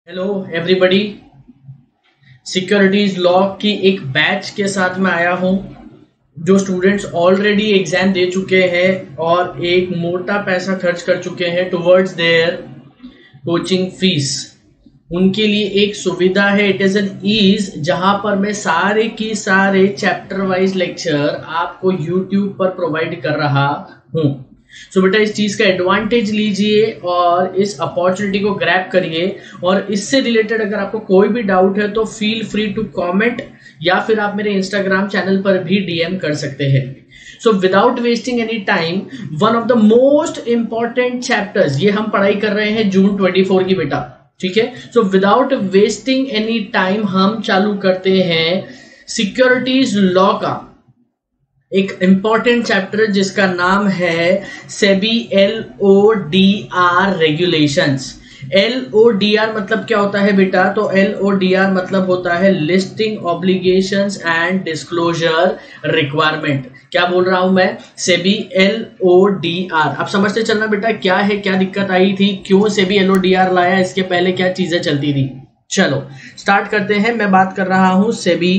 Hello everybody. Securities law की एक batch के साथ मैं आया हूं। जो स्टूडेंट्स ऑलरेडी एग्जाम दे चुके हैं और एक मोटा पैसा खर्च कर चुके हैं टुवर्ड्स देयर कोचिंग फीस, उनके लिए एक सुविधा है। इट इज एन ईज जहां पर मैं सारे की सारे चैप्टर वाइज लेक्चर आपको यूट्यूब पर प्रोवाइड कर रहा हूं। सो बेटा इस चीज का एडवांटेज लीजिए और इस अपॉर्चुनिटी को ग्रैब करिए। और इससे रिलेटेड अगर आपको कोई भी डाउट है तो फील फ्री टू कमेंट या फिर आप मेरे इंस्टाग्राम चैनल पर भी डीएम कर सकते हैं। So without wasting any time, one of the most important chapters, ये हम पढ़ाई कर रहे हैं जून 24 की बेटा, ठीक है। So without wasting any time हम चालू करते हैं सिक्योरिटीज लॉ का एक इंपॉर्टेंट चैप्टर जिसका नाम है सेबी LODR रेगुलेशंस। LODR मतलब क्या होता है बेटा? तो LODR मतलब होता है listing obligations and disclosure requirement. क्या बोल रहा हूं मैं? सेबी LODR। आप समझते चलना बेटा क्या है, क्या दिक्कत आई थी, क्यों सेबी LODR लाया, इसके पहले क्या चीजें चलती थी। चलो स्टार्ट करते हैं। मैं बात कर रहा हूं सेबी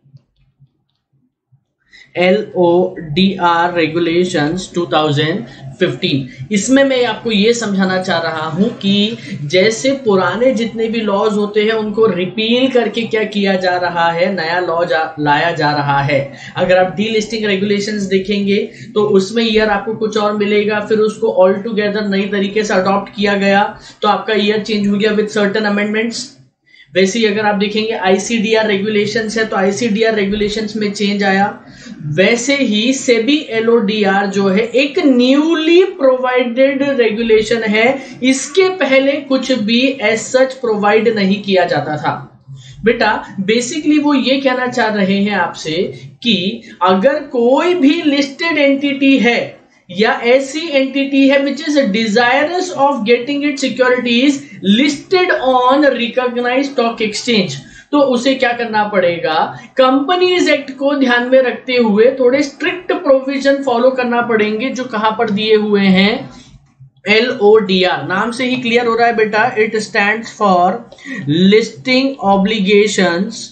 LODR रेगुलेशंस 2015। इसमें मैं आपको ये समझाना चाह रहा हूं कि जैसे पुराने जितने भी लॉज होते हैं उनको रिपील करके क्या किया जा रहा है, नया लॉ लाया जा रहा है। अगर आप डीलिस्टिंग रेगुलेशंस देखेंगे तो उसमें ईयर आपको कुछ और मिलेगा, फिर उसको ऑल टुगेदर नई तरीके से अडॉप्ट किया गया तो आपका ईयर चेंज हो गया विद सर्टेन अमेंडमेंट्स। वैसे ही अगर आप देखेंगे ICDR रेगुलेशंस है तो ICDR रेगुलेशंस में चेंज आया। वैसे ही सेबी LODR जो है एक न्यूली प्रोवाइडेड रेगुलेशन है। इसके पहले कुछ भी एज सच प्रोवाइड नहीं किया जाता था। बेटा बेसिकली वो ये कहना चाह रहे हैं आपसे कि अगर कोई भी लिस्टेड एंटिटी है या ऐसी एंटिटी है which is desirous of getting it securities listed on recognised stock exchange, तो उसे क्या करना पड़ेगा? कंपनीज एक्ट को ध्यान में रखते हुए थोड़े स्ट्रिक्ट प्रोविजन फॉलो करना पड़ेंगे जो कहां पर दिए हुए हैं? LODR। नाम से ही क्लियर हो रहा है बेटा, it stands for listing obligations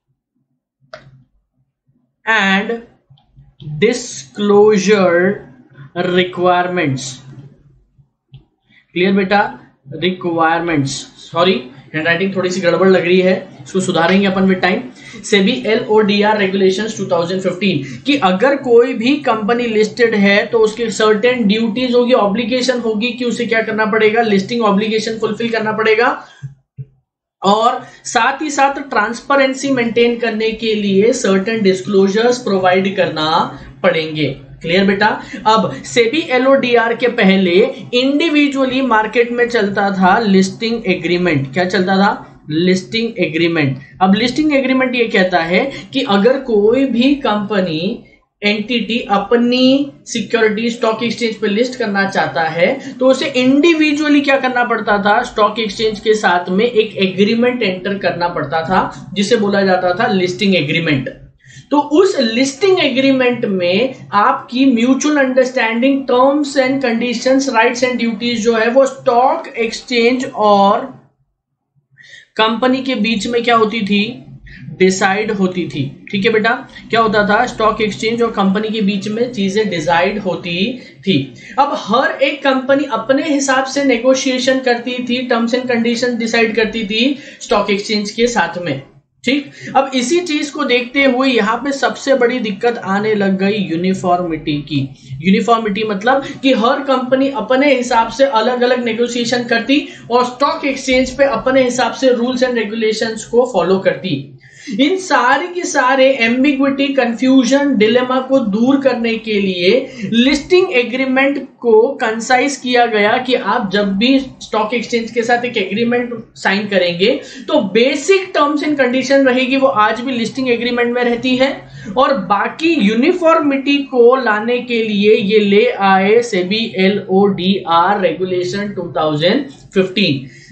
and disclosure requirements. Clear बेटा? रिक्वायरमेंट्स, सॉरी हैंडराइटिंग थोड़ी सी गड़बड़ लग रही है, इसको सुधारेंगे अपन with time. SEBI LODR regulations 2015 कि अगर कोई भी कंपनी लिस्टेड है तो उसके सर्टेन ड्यूटीज होगी, ऑब्लिगेशन होगी कि उसे क्या करना पड़ेगा? लिस्टिंग ऑब्लिगेशन फुलफिल करना पड़ेगा और साथ ही साथ ट्रांसपेरेंसी मेंटेन करने के लिए सर्टेन डिस्क्लोजर्स प्रोवाइड करना पड़ेंगे। क्लियर बेटा? अब सेबी LODR के पहले इंडिविजुअली मार्केट में चलता था लिस्टिंग एग्रीमेंट। क्या चलता था? Listing agreement. अब लिस्टिंग एग्रीमेंट ये कहता है कि अगर कोई भी कंपनी एंटिटी अपनी सिक्योरिटी स्टॉक एक्सचेंज पे लिस्ट करना चाहता है तो उसे इंडिविजुअली क्या करना पड़ता था? स्टॉक एक्सचेंज के साथ में एक एग्रीमेंट एंटर करना पड़ता था जिसे बोला जाता था लिस्टिंग एग्रीमेंट। तो उस लिस्टिंग एग्रीमेंट में आपकी mutual understanding, terms and conditions, rights and duties जो है वो स्टॉक एक्सचेंज और कंपनी के बीच में क्या होती थी? डिसाइड होती थी। ठीक है बेटा? क्या होता था? स्टॉक एक्सचेंज और कंपनी के बीच में चीजें डिसाइड होती थी। अब हर एक कंपनी अपने हिसाब से नेगोशिएशन करती थी, टर्म्स एंड कंडीशन डिसाइड करती थी स्टॉक एक्सचेंज के साथ में। ठीक, अब इसी चीज को देखते हुए यहां पे सबसे बड़ी दिक्कत आने लग गई यूनिफॉर्मिटी की। यूनिफॉर्मिटी मतलब कि हर कंपनी अपने हिसाब से अलग अलग नेगोशिएशन करती और स्टॉक एक्सचेंज पे अपने हिसाब से रूल्स एंड रेगुलेशंस को फॉलो करती। इन सारे के सारे एम्बिग्विटी, कंफ्यूजन, डिलेमा को दूर करने के लिए लिस्टिंग एग्रीमेंट को कंसाइज किया गया कि आप जब भी स्टॉक एक्सचेंज के साथ एक एग्रीमेंट साइन करेंगे तो बेसिक टर्म्स एंड कंडीशन रहेगी वो आज भी लिस्टिंग एग्रीमेंट में रहती है और बाकी यूनिफॉर्मिटी को लाने के लिए ये ले आए सेबी LODR रेगुलेशन 2015।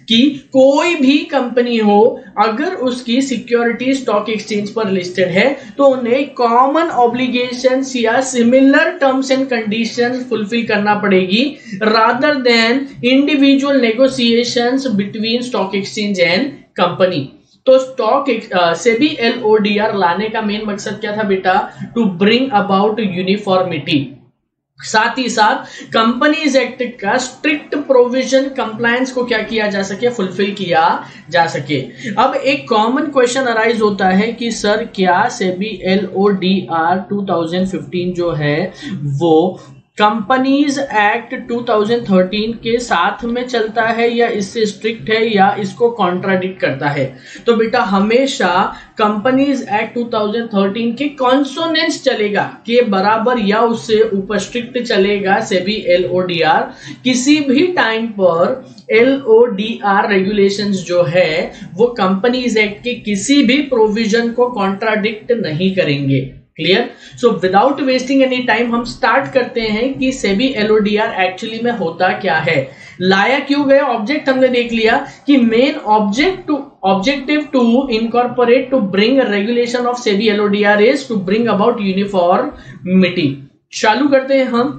कि कोई भी कंपनी हो, अगर उसकी सिक्योरिटी स्टॉक एक्सचेंज पर लिस्टेड है तो उन्हें कॉमन ऑब्लिगेशंस या similar terms and conditions fulfil करना पड़ेगी rather than individual negotiations between stock exchange and company. तो स्टॉक सेबी एलओडीआर लाने का मेन मकसद क्या था बेटा? टू ब्रिंग अबाउट यूनिफॉर्मिटी, साथ ही साथ कंपनीज एक्ट का स्ट्रिक्ट प्रोविजन कंप्लायंस को क्या किया जा सके, फुलफिल किया जा सके। अब एक कॉमन क्वेश्चन अराइज होता है कि सर क्या सेबी एलओडीआर 2015 जो है वो कंपनीज एक्ट 2013 के साथ में चलता है या इससे स्ट्रिक्ट है या इसको कॉन्ट्राडिक्ट करता है? तो बेटा हमेशा कंपनीज एक्ट 2013 के कॉन्सोनेंस चलेगा, के बराबर या उससे ऊपर स्ट्रिक्ट चलेगा सेबी एलओडीआर। किसी भी टाइम पर एलओडीआर रेगुलेशंस जो है वो कंपनीज एक्ट के किसी भी प्रोविजन को कॉन्ट्राडिक्ट नहीं करेंगे। Clear? So without wasting any time हम स्टार्ट करते हैं कि सेबी एलओडीआर एक्चुअली में होता क्या है, लाया क्यों गया। ऑब्जेक्ट हमने देख लिया कि main objective to incorporate to bring regulation of SEBI LODR is to bring about uniformity. चालू करते हैं हम।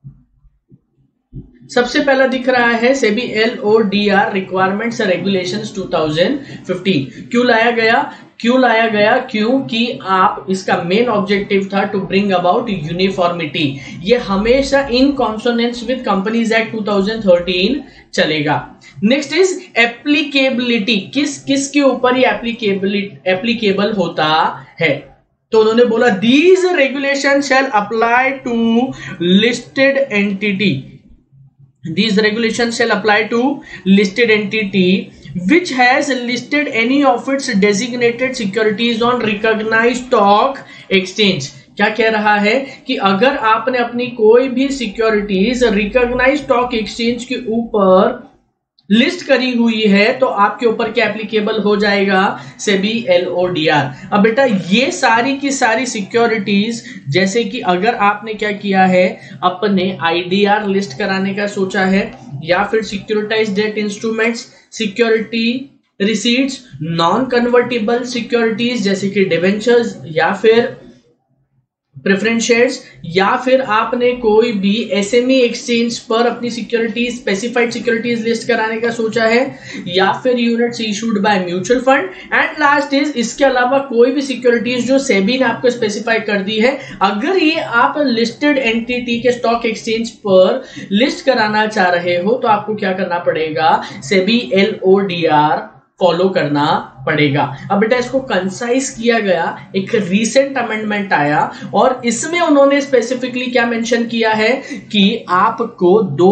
सबसे पहला दिख रहा है SEBI LODR requirements and regulations 2015। क्यों लाया गया? क्योंकि आप इसका मेन ऑब्जेक्टिव था टू ब्रिंग अबाउट यूनिफॉर्मिटी। ये हमेशा in consonance with companies act 2013 चलेगा। नेक्स्ट इज एप्लीकेबिलिटी, किस के ऊपर ये एप्लीकेबल होता है? तो उन्होंने बोला these regulation shall apply to listed entity, these regulations shall apply to listed entity which has listed any of its designated securities on recognized stock exchange। क्या कह रहा है कि अगर आपने अपनी कोई भी सिक्योरिटीज रिकॉग्नाइज्ड स्टॉक एक्सचेंज के ऊपर लिस्ट करी हुई है तो आपके ऊपर क्या एप्लीकेबल हो जाएगा? सेबी एलओडीआर। अब बेटा ये सारी की सारी सिक्योरिटीज, जैसे कि अगर आपने क्या किया है, अपने आईडीआर लिस्ट कराने का सोचा है, या फिर securitised debt instruments, security receipts, non convertible securities जैसे कि डिवेंचर्स या फिर प्रेफरेंस शेयर्स, या फिर आपने कोई भी एसएमई एक्सचेंज पर अपनी सिक्योरिटीज, स्पेसिफाइड सिक्योरिटीज लिस्ट कराने का सोचा है, या फिर units issued by mutual fund, and last is इसके अलावा कोई भी सिक्योरिटीज जो सेबी ने आपको स्पेसिफाई कर दी है, अगर ये आप लिस्टेड एंटिटी के स्टॉक एक्सचेंज पर लिस्ट कराना चाह रहे हो तो आपको क्या करना पड़ेगा? सेबी एलओडीआर फॉलो करना पड़ेगा। अब बेटा इसको कंसाइज किया गया, एक रीसेंट अमेंडमेंट आया और इसमें उन्होंने स्पेसिफिकली क्या मेंशन किया है कि आपको दो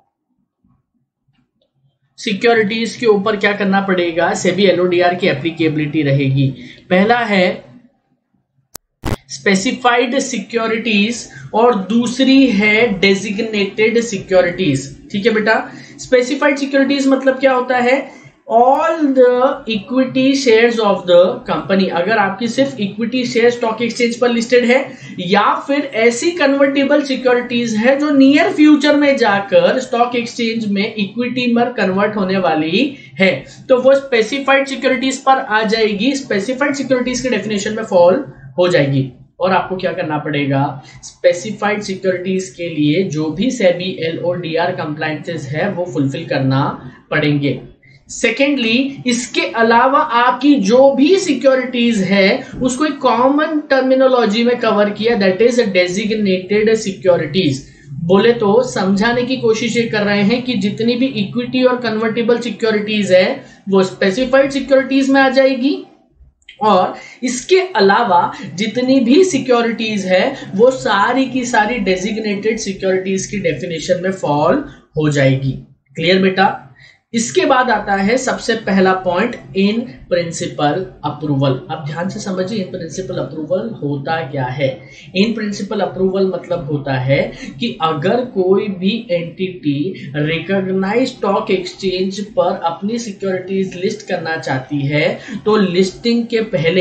सिक्योरिटीज के ऊपर क्या करना पड़ेगा? सेबी एलओडीआर की एप्लीकेबिलिटी रहेगी। पहला है स्पेसिफाइड सिक्योरिटीज और दूसरी है डेजिग्नेटेड सिक्योरिटीज। ठीक है बेटा, स्पेसिफाइड सिक्योरिटीज मतलब क्या होता है? All the equity shares of the company. अगर आपकी सिर्फ इक्विटी शेयर स्टॉक एक्सचेंज पर लिस्टेड है, या फिर ऐसी कन्वर्टेबल सिक्योरिटीज है जो नियर फ्यूचर में जाकर स्टॉक एक्सचेंज में इक्विटी में कन्वर्ट होने वाली है, तो वो स्पेसिफाइड सिक्योरिटीज पर आ जाएगी, स्पेसिफाइड सिक्योरिटीज के डेफिनेशन में फॉल हो जाएगी। और आपको क्या करना पड़ेगा? स्पेसिफाइड सिक्योरिटीज के लिए जो भी सेबी एलओडीआर कंप्लायंसेस है वो फुलफिल करना पड़ेंगे। सेकेंडली, इसके अलावा आपकी जो भी सिक्योरिटीज है उसको एक कॉमन टर्मिनोलॉजी में कवर किया, दैट इज डेजिग्नेटेड सिक्योरिटीज। बोले तो समझाने की कोशिश ये कर रहे हैं कि जितनी भी इक्विटी और कन्वर्टेबल सिक्योरिटीज है वो स्पेसिफाइड सिक्योरिटीज में आ जाएगी, और इसके अलावा जितनी भी सिक्योरिटीज है वो सारी की सारी डेजिग्नेटेड सिक्योरिटीज की डेफिनेशन में फॉल हो जाएगी। क्लियर बेटा? इसके बाद आता है सबसे पहला पॉइंट, इन प्रिंसिपल अप्रूवल। अब ध्यान से समझिए इन प्रिंसिपल अप्रूवल होता क्या है। इन प्रिंसिपल अप्रूवल मतलब होता है कि अगर कोई भी एंटिटी रिकॉग्नाइज्ड स्टॉक एक्सचेंज पर अपनी सिक्योरिटीज लिस्ट करना चाहती है तो लिस्टिंग के पहले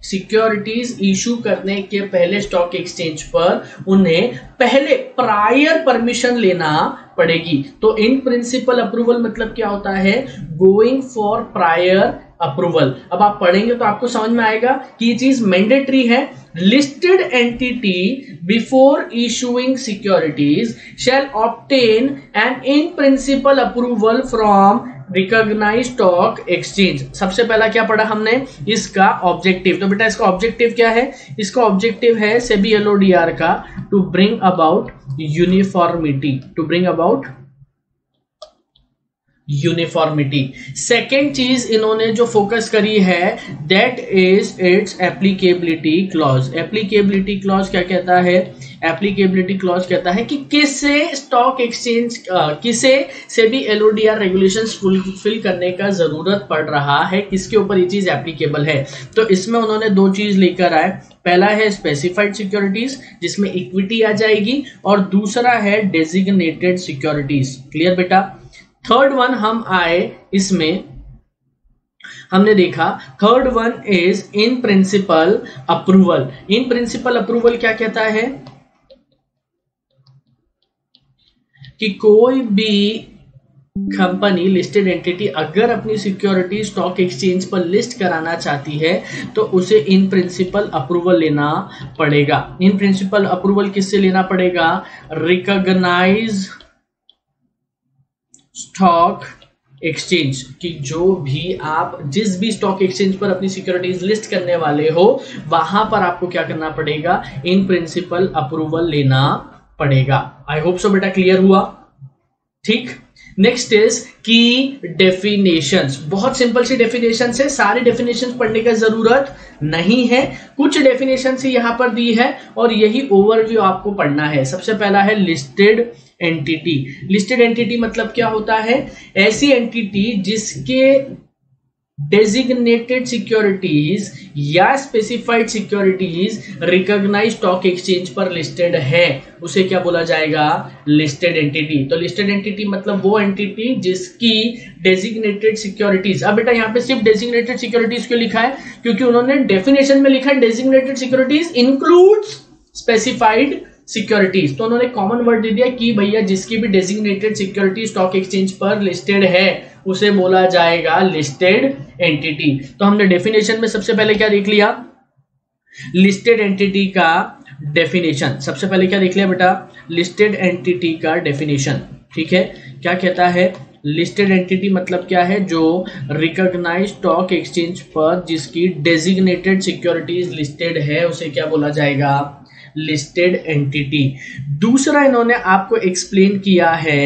सिक्योरिटीज इशू करने के पहले स्टॉक एक्सचेंज पर उन्हें पहले प्रायर परमिशन लेना पड़ेगी। तो इन प्रिंसिपल अप्रूवल मतलब क्या होता है, गोइंग फॉर प्रायर अप्रूवल। अब आप पढ़ेंगे तो आपको समझ में आएगा कि ये चीज मैंडेटरी है। Listed entity before issuing securities shall obtain an in principle approval from recognised stock exchange. सबसे पहला क्या पढ़ा हमने, इसका ऑब्जेक्टिव। तो बेटा इसका ऑब्जेक्टिव क्या है, इसका ऑब्जेक्टिव है सेबी एलओडीआर का to bring about uniformity, to bring about uniformity. Second चीज इन्होंने जो फोकस करी है that is its applicability clause. Applicability clause क्या कहता है, एप्लीकेबिलिटी क्लॉज कहता है कि किसे स्टॉक एक्सचेंज किसे सेबी एलओडीआर रेगुलेशंस फुलफिल करने का जरूरत पड़ रहा है, किसके ऊपर ये चीज एप्लीकेबल है। तो इसमें उन्होंने दो चीज लेकर आए, पहला है स्पेसिफाइड सिक्योरिटीज जिसमें इक्विटी आ जाएगी, और दूसरा है डेजिग्नेटेड सिक्योरिटीज। क्लियर बेटा। थर्ड वन हम आए, इसमें हमने देखा third one is in principle approval. In principle approval क्या कहता है कि कोई भी कंपनी लिस्टेड एंटिटी अगर अपनी सिक्योरिटी स्टॉक एक्सचेंज पर लिस्ट कराना चाहती है तो उसे इन प्रिंसिपल अप्रूवल लेना पड़ेगा। इन प्रिंसिपल अप्रूवल किससे लेना पड़ेगा, रिकॉग्नाइज स्टॉक एक्सचेंज की जो भी आप जिस भी स्टॉक एक्सचेंज पर अपनी सिक्योरिटीज लिस्ट करने वाले हो वहां पर आपको क्या करना पड़ेगा, इन प्रिंसिपल अप्रूवल लेना पड़ेगा। आई होप सो बेटा क्लियर हुआ। ठीक, नेक्स्ट इज की डेफिनेशंस। बहुत सिंपल सी डेफिनेशंस है, सारी डेफिनेशंस पढ़ने का जरूरत नहीं है, कुछ डेफिनेशंस ही यहां पर दी है और यही ओवरव्यू आपको पढ़ना है। सबसे पहला है लिस्टेड एंटिटी। लिस्टेड एंटिटी मतलब क्या होता है, ऐसी एंटिटी जिसके डेजिग्नेटेड सिक्योरिटीज या specified securities recognise stock exchange पर लिस्टेड है, उसे क्या बोला जाएगा, लिस्टेड एंटिटी। तो लिस्टेड एंटिटी मतलब वो एंटिटी जिसकी डेजिग्नेटेड सिक्योरिटीज। अब बेटा यहाँ पे सिर्फ डेजिग्नेटेड सिक्योरिटीज क्यों लिखा है, क्योंकि उन्होंने डेफिनेशन में लिखा है designated securities includes specified securities. तो उन्होंने कॉमन वर्ड दे दिया कि भैया जिसकी भी डेजिग्नेटेड सिक्योरिटी स्टॉक एक्सचेंज पर लिस्टेड है उसे बोला जाएगा लिस्टेड एंटिटी। तो हमने डेफिनेशन में सबसे पहले क्या देख लिया, लिस्टेड एंटिटी का डेफिनेशन। सबसे पहले क्या देख लिया बेटा, लिस्टेड एंटिटी का डेफिनेशन। ठीक है, क्या कहता है, लिस्टेड एंटिटी मतलब क्या है, जो रिकॉग्नाइज स्टॉक एक्सचेंज पर जिसकी डेजिग्नेटेड सिक्योरिटीज लिस्टेड है उसे क्या बोला जाएगा, लिस्टेड एंटिटी। दूसरा इन्होंने आपको एक्सप्लेन किया है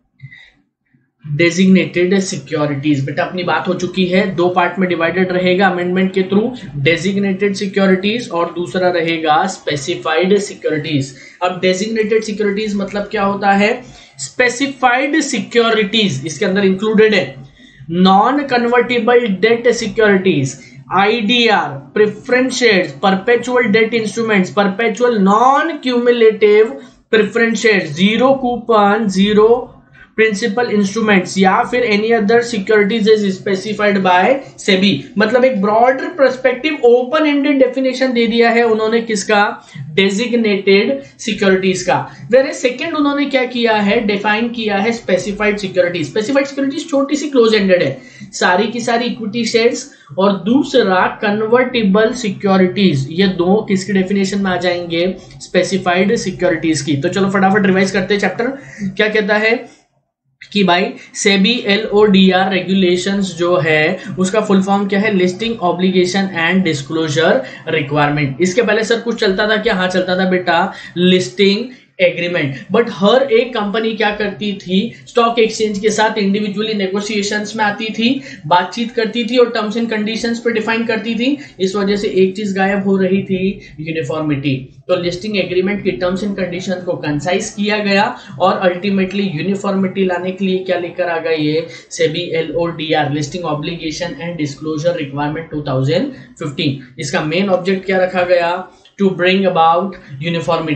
डेजिग्नेटेड सिक्योरिटीज। बेटा अपनी बात हो चुकी है, दो पार्ट में डिवाइडेड रहेगा अमेंडमेंट के थ्रू, डेजिग्नेटेड सिक्योरिटीज और दूसरा रहेगा स्पेसिफाइड सिक्योरिटीज। अब डेजिग्नेटेड सिक्योरिटीज मतलब क्या होता है, स्पेसिफाइड सिक्योरिटीज इसके अंदर इंक्लूडेड है non convertible debt securities, IDR, preference shares, perpetual debt instruments, perpetual non-cumulative preference shares, zero coupon, zero principal instruments या फिर any other securities is specified by SEBI। मतलब एक broader perspective open ended definition दे दिया है उन्होंने किसका, designated securities का। whereas second उन्होंने क्या किया है, define किया है specified securities। specified securities छोटी सी close ended है, सारी की सारी equity shares, और दूसरा कन्वर्टेबल सिक्योरिटीज। ये दो किसकी डेफिनेशन में आ जाएंगे, स्पेसिफाइड सिक्योरिटीज की। तो चलो फटाफट रिवाइज करते हैं चैप्टर। क्या कहता है कि भाई सेबी एलओडीआर रेगुलेशंस जो है उसका फुल फॉर्म क्या है, listing obligation and disclosure requirement. इसके पहले सर कुछ चलता था क्या, हाँ चलता था बेटा, लिस्टिंग एग्रीमेंट। बट हर एक कंपनी क्या करती थी, स्टॉक एक्सचेंज के साथ इंडिविजुअली नेगोशिएशंस में आती थी, बातचीत करती थी और टर्म्स एंड कंडीशंस पे डिफाइन करती थी। इस वजह से एक चीज गायब हो रही थी, यूनिफॉर्मिटी। तो लिस्टिंग एग्रीमेंट की टर्म्स एंड कंडीशन को कंसाइज किया गया और अल्टीमेटली यूनिफॉर्मिटी लाने के लिए क्या लेकर आ गए, ये SEBI LODR, listing obligation and disclosure requirement 2015। इसका मेन ऑब्जेक्ट क्या रखा गया, to bring about uniformity.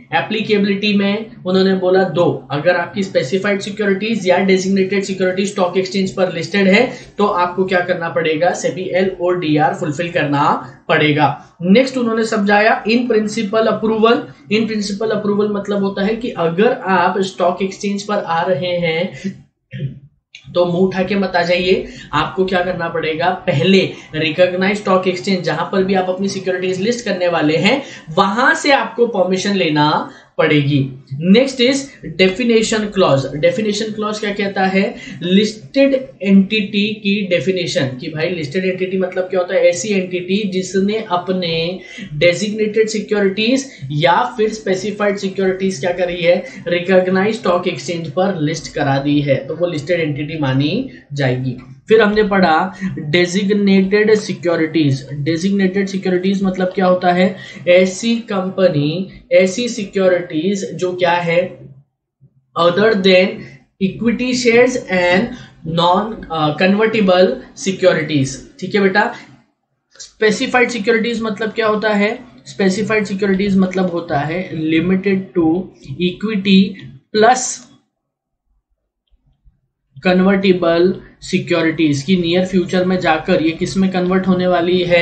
Applicability में उन्होंने बोला 2, अगर आपकी स्पेसिफाइड सिक्योरिटीज या डेजिग्नेटेड सिक्योरिटीज स्टॉक एक्सचेंज पर लिस्टेड है तो आपको क्या करना पड़ेगा, सेबी एल और डीआर फुलफिल करना पड़ेगा। नेक्स्ट उन्होंने समझाया in principle approval. In principle approval मतलब होता है कि अगर आप स्टॉक एक्सचेंज पर आ रहे हैं तो मुंह उठा के मत आ जाइए, आपको क्या करना पड़ेगा, पहले रिकॉग्नाइज स्टॉक एक्सचेंज जहां पर भी आप अपनी सिक्योरिटीज लिस्ट करने वाले हैं वहां से आपको परमिशन लेना पड़ेगी। Next is definition clause. Definition clause क्या कहता है, लिस्टेड एंटिटी की डेफिनेशन, कि भाई लिस्टेड एंटिटी मतलब क्या होता है, ऐसी एंटिटी जिसने अपने डेजिग्नेटेड सिक्योरिटीज या फिर स्पेसिफाइड सिक्योरिटीज क्या करी है, रिकॉग्नाइज स्टॉक एक्सचेंज पर लिस्ट करा दी है, तो वो लिस्टेड एंटिटी मानी जाएगी। फिर हमने पढ़ा डेजिग्नेटेड सिक्योरिटीज। डेजिग्नेटेड सिक्योरिटीज मतलब क्या होता है, ऐसी कंपनी, ऐसी सिक्योरिटीज जो क्या है, other than equity shares and non convertible securities. ठीक है बेटा। स्पेसिफाइड सिक्योरिटीज मतलब क्या होता है, स्पेसिफाइड सिक्योरिटीज मतलब होता है limited to equity plus convertible securities की नियर फ्यूचर में जाकर ये किस में कन्वर्ट होने वाली है,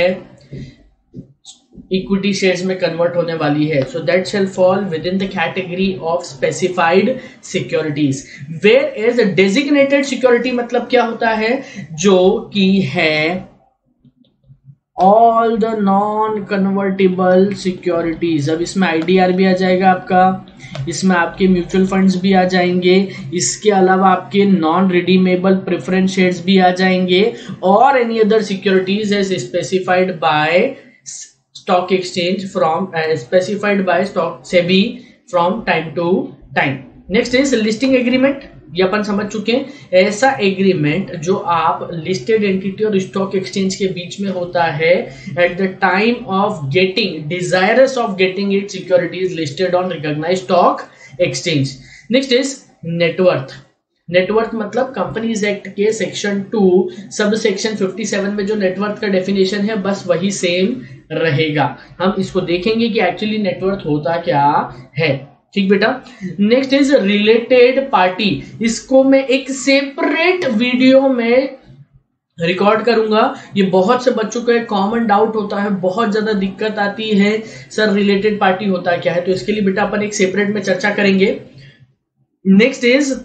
इक्विटी शेयर्स में कन्वर्ट होने वाली है। So that shall fall within the category of specified securities. Whereas designated security मतलब क्या होता है, जो कि है all the non convertible securities. अब इसमें आईडीआर भी आ जाएगा आपका, इसमें आपके म्यूचुअल फंड्स भी आ जाएंगे, इसके अलावा आपके नॉन रिडीमेबल प्रेफरेंस शेयर्स भी आ जाएंगे, और any other securities as specified by stock exchange from specified by stock SEBI from time to time. Next is listing agreement. ये अपन समझ चुके हैं, ऐसा एग्रीमेंट जो आप लिस्टेड एंटिटी और स्टॉक एक्सचेंज के बीच में होता है at the time of getting, desirous of getting it securities listed on recognised stock exchange. Next is net worth. Net worth मतलब कंपनीज एक्ट के सेक्शन 2 सब सेक्शन 57 में जो नेटवर्थ का डेफिनेशन है बस वही सेम रहेगा। हम इसको देखेंगे कि एक्चुअली नेटवर्थ होता क्या है। ठीक बेटा। Next is related party. इसको मैं एक सेपरेट वीडियो में रिकॉर्ड करूंगा। ये बहुत से बच्चों को एक कॉमन डाउट होता है, बहुत ज्यादा दिक्कत आती है, सर रिलेटेड पार्टी होता क्या है, तो इसके लिए बेटा अपन एक सेपरेट में चर्चा करेंगे। Next is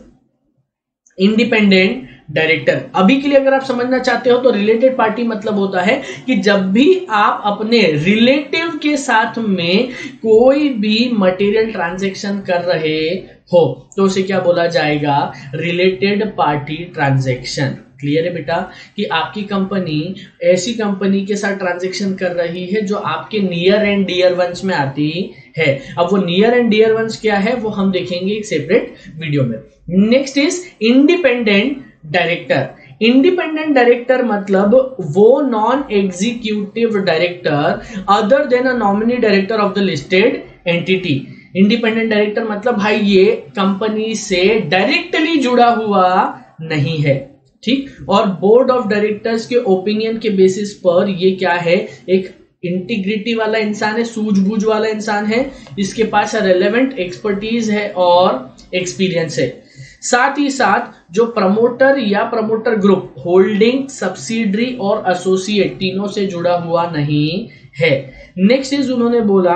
independent director. अभी के लिए अगर आप समझना चाहते हो तो रिलेटेड पार्टी मतलब होता है कि जब भी आप अपने रिलेटिव के साथ में कोई भी मटेरियल ट्रांजैक्शन कर रहे हो तो उसे क्या बोला जाएगा, रिलेटेड पार्टी ट्रांजैक्शन। क्लियर है बेटा कि आपकी कंपनी ऐसी कंपनी के साथ ट्रांजैक्शन कर रही है जो आपके नियर एंड डियर वंस में आती है। अब वो नियर एंड डियर वंस क्या है वो हम देखेंगे एक सेपरेट वीडियो में। Next is independent director. Independent director मतलब वो non executive director other than a nominee director of the listed entity. Independent director मतलब भाई ये कंपनी से डायरेक्टली जुड़ा हुआ नहीं है, ठीक। और बोर्ड ऑफ डायरेक्टर्स के ओपिनियन के बेसिस पर ये क्या है, एक इंटीग्रिटी वाला इंसान है, सूझबूझ वाला इंसान है, इसके पास रेलेवेंट एक्सपर्टीज है और एक्सपीरियंस है। साथ ही साथ जो प्रमोटर या प्रमोटर ग्रुप होल्डिंग, सब्सिडरी और एसोसिएट तीनों से जुड़ा हुआ नहीं है। नेक्स्ट इज उन्होंने बोला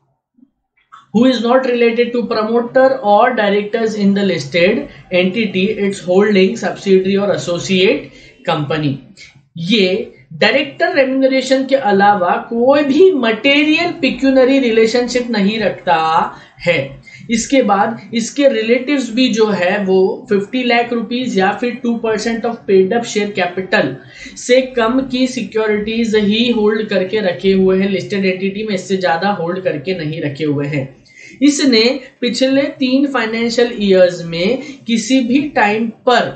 who is not related to promoter or directors in the listed entity, its holding, subsidiary और associate company। ये डायरेक्टर रेम्यूनरेशन के अलावा कोई भी मटेरियल पिक्यूनरी रिलेशनशिप नहीं रखता है। इसके बाद इसके रिलेटिव्स भी जो है वो 50 लाख रुपीस या फिर 2% of paid up share capital से कम की सिक्योरिटीज ही होल्ड करके रखे हुए हैं लिस्टेड एंटिटी में, इससे ज्यादा होल्ड करके नहीं रखे हुए हैं। इसने पिछले 3 फाइनेंशियल ईयर्स में किसी भी टाइम पर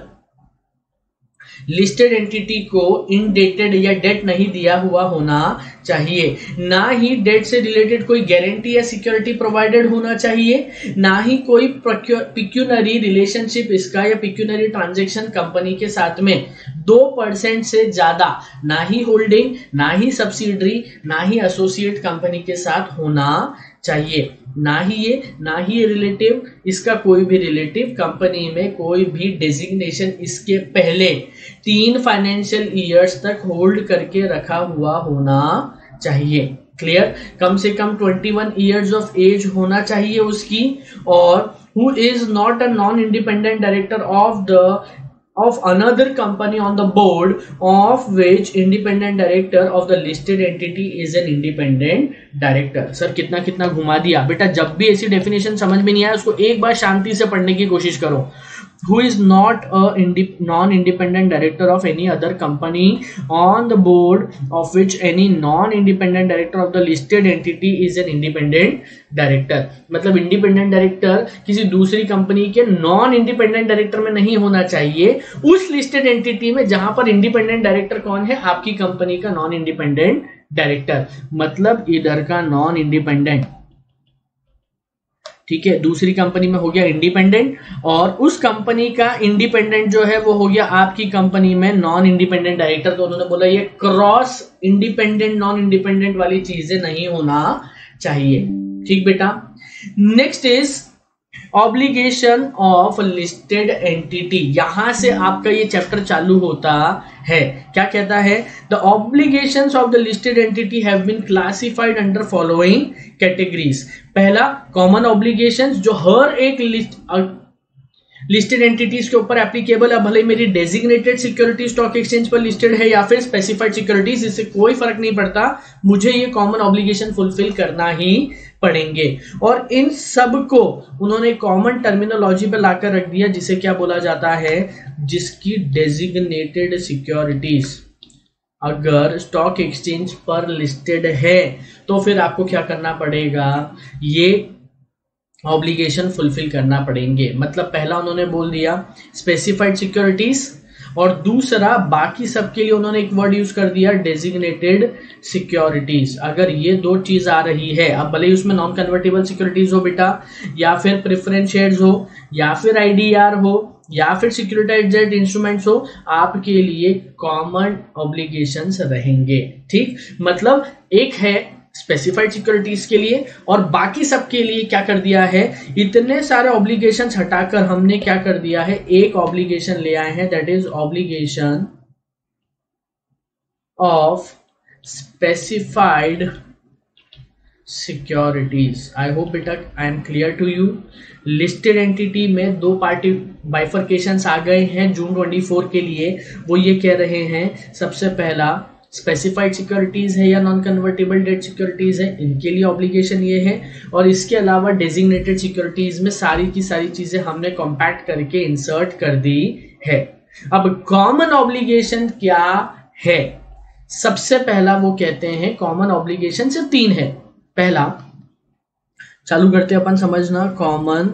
लिस्टेड एंटिटी को इनडेटेड या डेट नहीं दिया हुआ होना चाहिए, ना ही डेट से रिलेटेड कोई गारंटी या सिक्योरिटी प्रोवाइडेड होना चाहिए, ना ही कोई पिक्यूनरी रिलेशनशिप इसका या पिक्यूनरी ट्रांजैक्शन कंपनी के साथ में 2% से ज्यादा, ना ही होल्डिंग, ना ही सब्सिडरी, ना ही एसोसिएट कंपनी के साथ होना चाहिए। ना ही ये रिलेटिव, इसका कोई भी रिलेटिव कंपनी में कोई भी डेजिग्नेशन इसके पहले 3 फाइनेंशियल ईयर्स तक होल्ड करके रखा हुआ होना चाहिए। क्लियर? कम से कम 21 ईयर्स ऑफ एज होना चाहिए उसकी, और who is not a non-independent director of another company on the board of which independent director of the listed entity is an independent director। Sir कितना कितना घुमा दिया बेटा, जब भी ऐसी डेफिनेशन समझ में नहीं आया उसको एक बार शांति से पढ़ने की कोशिश करो। Who is not a non-independent director of any other company on the board of which any non-independent director of the listed entity is an independent director। मतलब इंडिपेंडेंट डायरेक्टर किसी दूसरी कंपनी के नॉन इंडिपेंडेंट डायरेक्टर में नहीं होना चाहिए उस listed entity में जहां पर इंडिपेंडेंट डायरेक्टर कौन है, आपकी कंपनी का नॉन इंडिपेंडेंट डायरेक्टर, मतलब इधर का नॉन इंडिपेंडेंट। ठीक है, दूसरी कंपनी में हो गया इंडिपेंडेंट, और उस कंपनी का इंडिपेंडेंट जो है वो हो गया आपकी कंपनी में नॉन इंडिपेंडेंट डायरेक्टर। तो उन्होंने बोला ये क्रॉस इंडिपेंडेंट नॉन इंडिपेंडेंट वाली चीजें नहीं होना चाहिए। ठीक बेटा। Next is obligation of listed entity. यहां से आपका ये चैप्टर चालू होता है। क्या कहता है? The obligations of the listed entity have been classified under following categories. पहला कॉमन ऑब्लिगेशंस, जो हर एक लिस्टेड एंटिटीज के ऊपर एप्लीकेबल है, भले मेरी डेजिग्नेटेड सिक्योरिटी स्टॉक एक्सचेंज पर लिस्टेड है या फिर स्पेसिफाइड सिक्योरिटीज, इससे कोई फर्क नहीं पड़ता, मुझे ये कॉमन ऑब्लिगेशन फुलफिल करना ही पड़ेंगे। और इन सब को उन्होंने कॉमन टर्मिनोलॉजी पे लाकर रख दिया, जिसे क्या बोला जाता है, जिसकी डेजिग्नेटेड सिक्योरिटीज अगर स्टॉक एक्सचेंज पर लिस्टेड है तो फिर आपको क्या करना पड़ेगा, ये ऑब्लिगेशन फुलफिल करना पड़ेंगे। मतलब पहला उन्होंने बोल दिया स्पेसिफाइड सिक्योरिटीज, और दूसरा बाकी सबके लिए उन्होंने एक वर्ड यूज कर दिया डेजिग्नेटेड सिक्योरिटीज। अगर ये दो चीज आ रही है, अब भले ही उसमें नॉन कन्वर्टेबल सिक्योरिटीज हो बेटा, या फिर प्रेफरेंस शेयर्स हो, या फिर आईडीआर हो, या फिर सिक्योरिटाइज्ड इंस्ट्रूमेंट्स हो, आपके लिए कॉमन ऑब्लिगेशंस रहेंगे। ठीक, मतलब एक है स्पेसिफाइड सिक्योरिटीज के लिए, और बाकी सबके लिए क्या कर दिया है, इतने सारे ऑब्लिगेशंस हटाकर हमने क्या कर दिया है, एक ऑब्लिगेशन ले आए हैं, that is obligation of specified securities. I hope बेटा I am clear to you. Listed entity में दो पार्टी बाइफर्केशंस आ गए हैं जून 24 के लिए। वो ये कह रहे हैं, सबसे पहला स्पेसिफाइड सिक्योरिटीज है या नॉन कन्वर्टेबल डेट सिक्योरिटीज है, इनके लिए ऑब्लिगेशन ये है, और इसके अलावा डेजिग्नेटेड सिक्योरिटीज में सारी की सारी चीजें हमने कॉम्पैक्ट करके इंसर्ट कर दी है। अब कॉमन ऑब्लिगेशन क्या है? सबसे पहला वो कहते हैं कॉमन ऑब्लिगेशन सिर्फ 3 है। पहला, चालू करते अपन समझना, कॉमन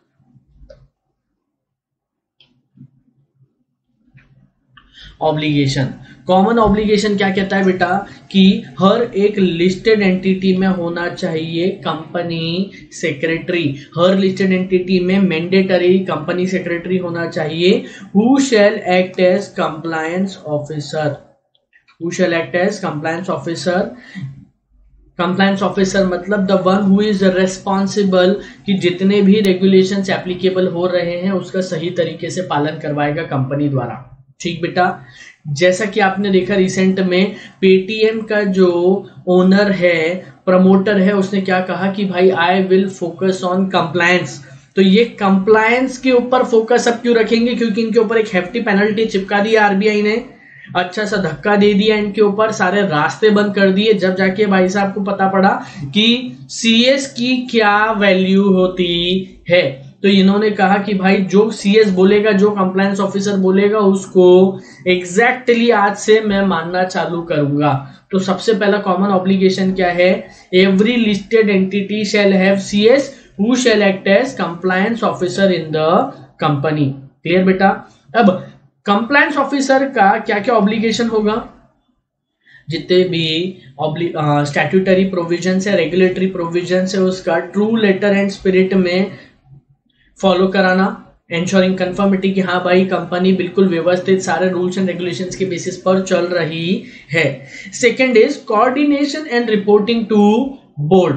ऑब्लिगेशन। कॉमन ऑब्लिगेशन क्या कहता है बेटा, कि हर एक लिस्टेड एंटिटी में होना चाहिए कंपनी सेक्रेटरी। हर लिस्टेड एंटिटी में मैंडेटरी कंपनी सेक्रेटरी होना चाहिए, who shall act as compliance officer. Who shall act as compliance officer. Compliance officer मतलब the one who is responsible, कि जितने भी रेगुलेशंस एप्लीकेबल हो रहे हैं उसका सही तरीके से पालन करवाएगा कंपनी द्वारा। ठीक बेटा, जैसा कि आपने देखा रिसेंट में पेटीएम का जो ओनर है, प्रमोटर है, उसने क्या कहा कि भाई I will focus on compliance. तो ये कंप्लायंस के ऊपर फोकस अब क्यों रखेंगे, क्योंकि इनके ऊपर एक हेफ्टी पेनल्टी चिपका दी आरबीआई ने, अच्छा सा धक्का दे दिया इनके ऊपर, सारे रास्ते बंद कर दिए। जब जाके भाई साहब को पता पड़ा कि सीएस की क्या वैल्यू होती है, तो इन्होंने कहा कि भाई जो सीएस बोलेगा, जो कंप्लायंस ऑफिसर बोलेगा, उसको एग्जैक्टली आज से मैं मानना चालू करूंगा। तो सबसे पहला कॉमन ऑब्लिगेशन क्या है, every listed entity shall have CS who shall act as compliance officer in the company. Clear बेटा। अब कंप्लायंस ऑफिसर का क्या क्या ऑब्लिगेशन होगा, जितने भी स्टैट्यूटरी प्रोविजंस है, रेगुलेटरी प्रोविजंस है, उसका ट्रू लेटर एंड स्पिरिट में फॉलो कराना, एंश्योरिंग कंफर्मिटी कि हाँ भाई कंपनी बिल्कुल व्यवस्थित सारे रूल्स एंड रेगुलेशंस के बेसिस पर चल रही है। Second is coordination and reporting to board,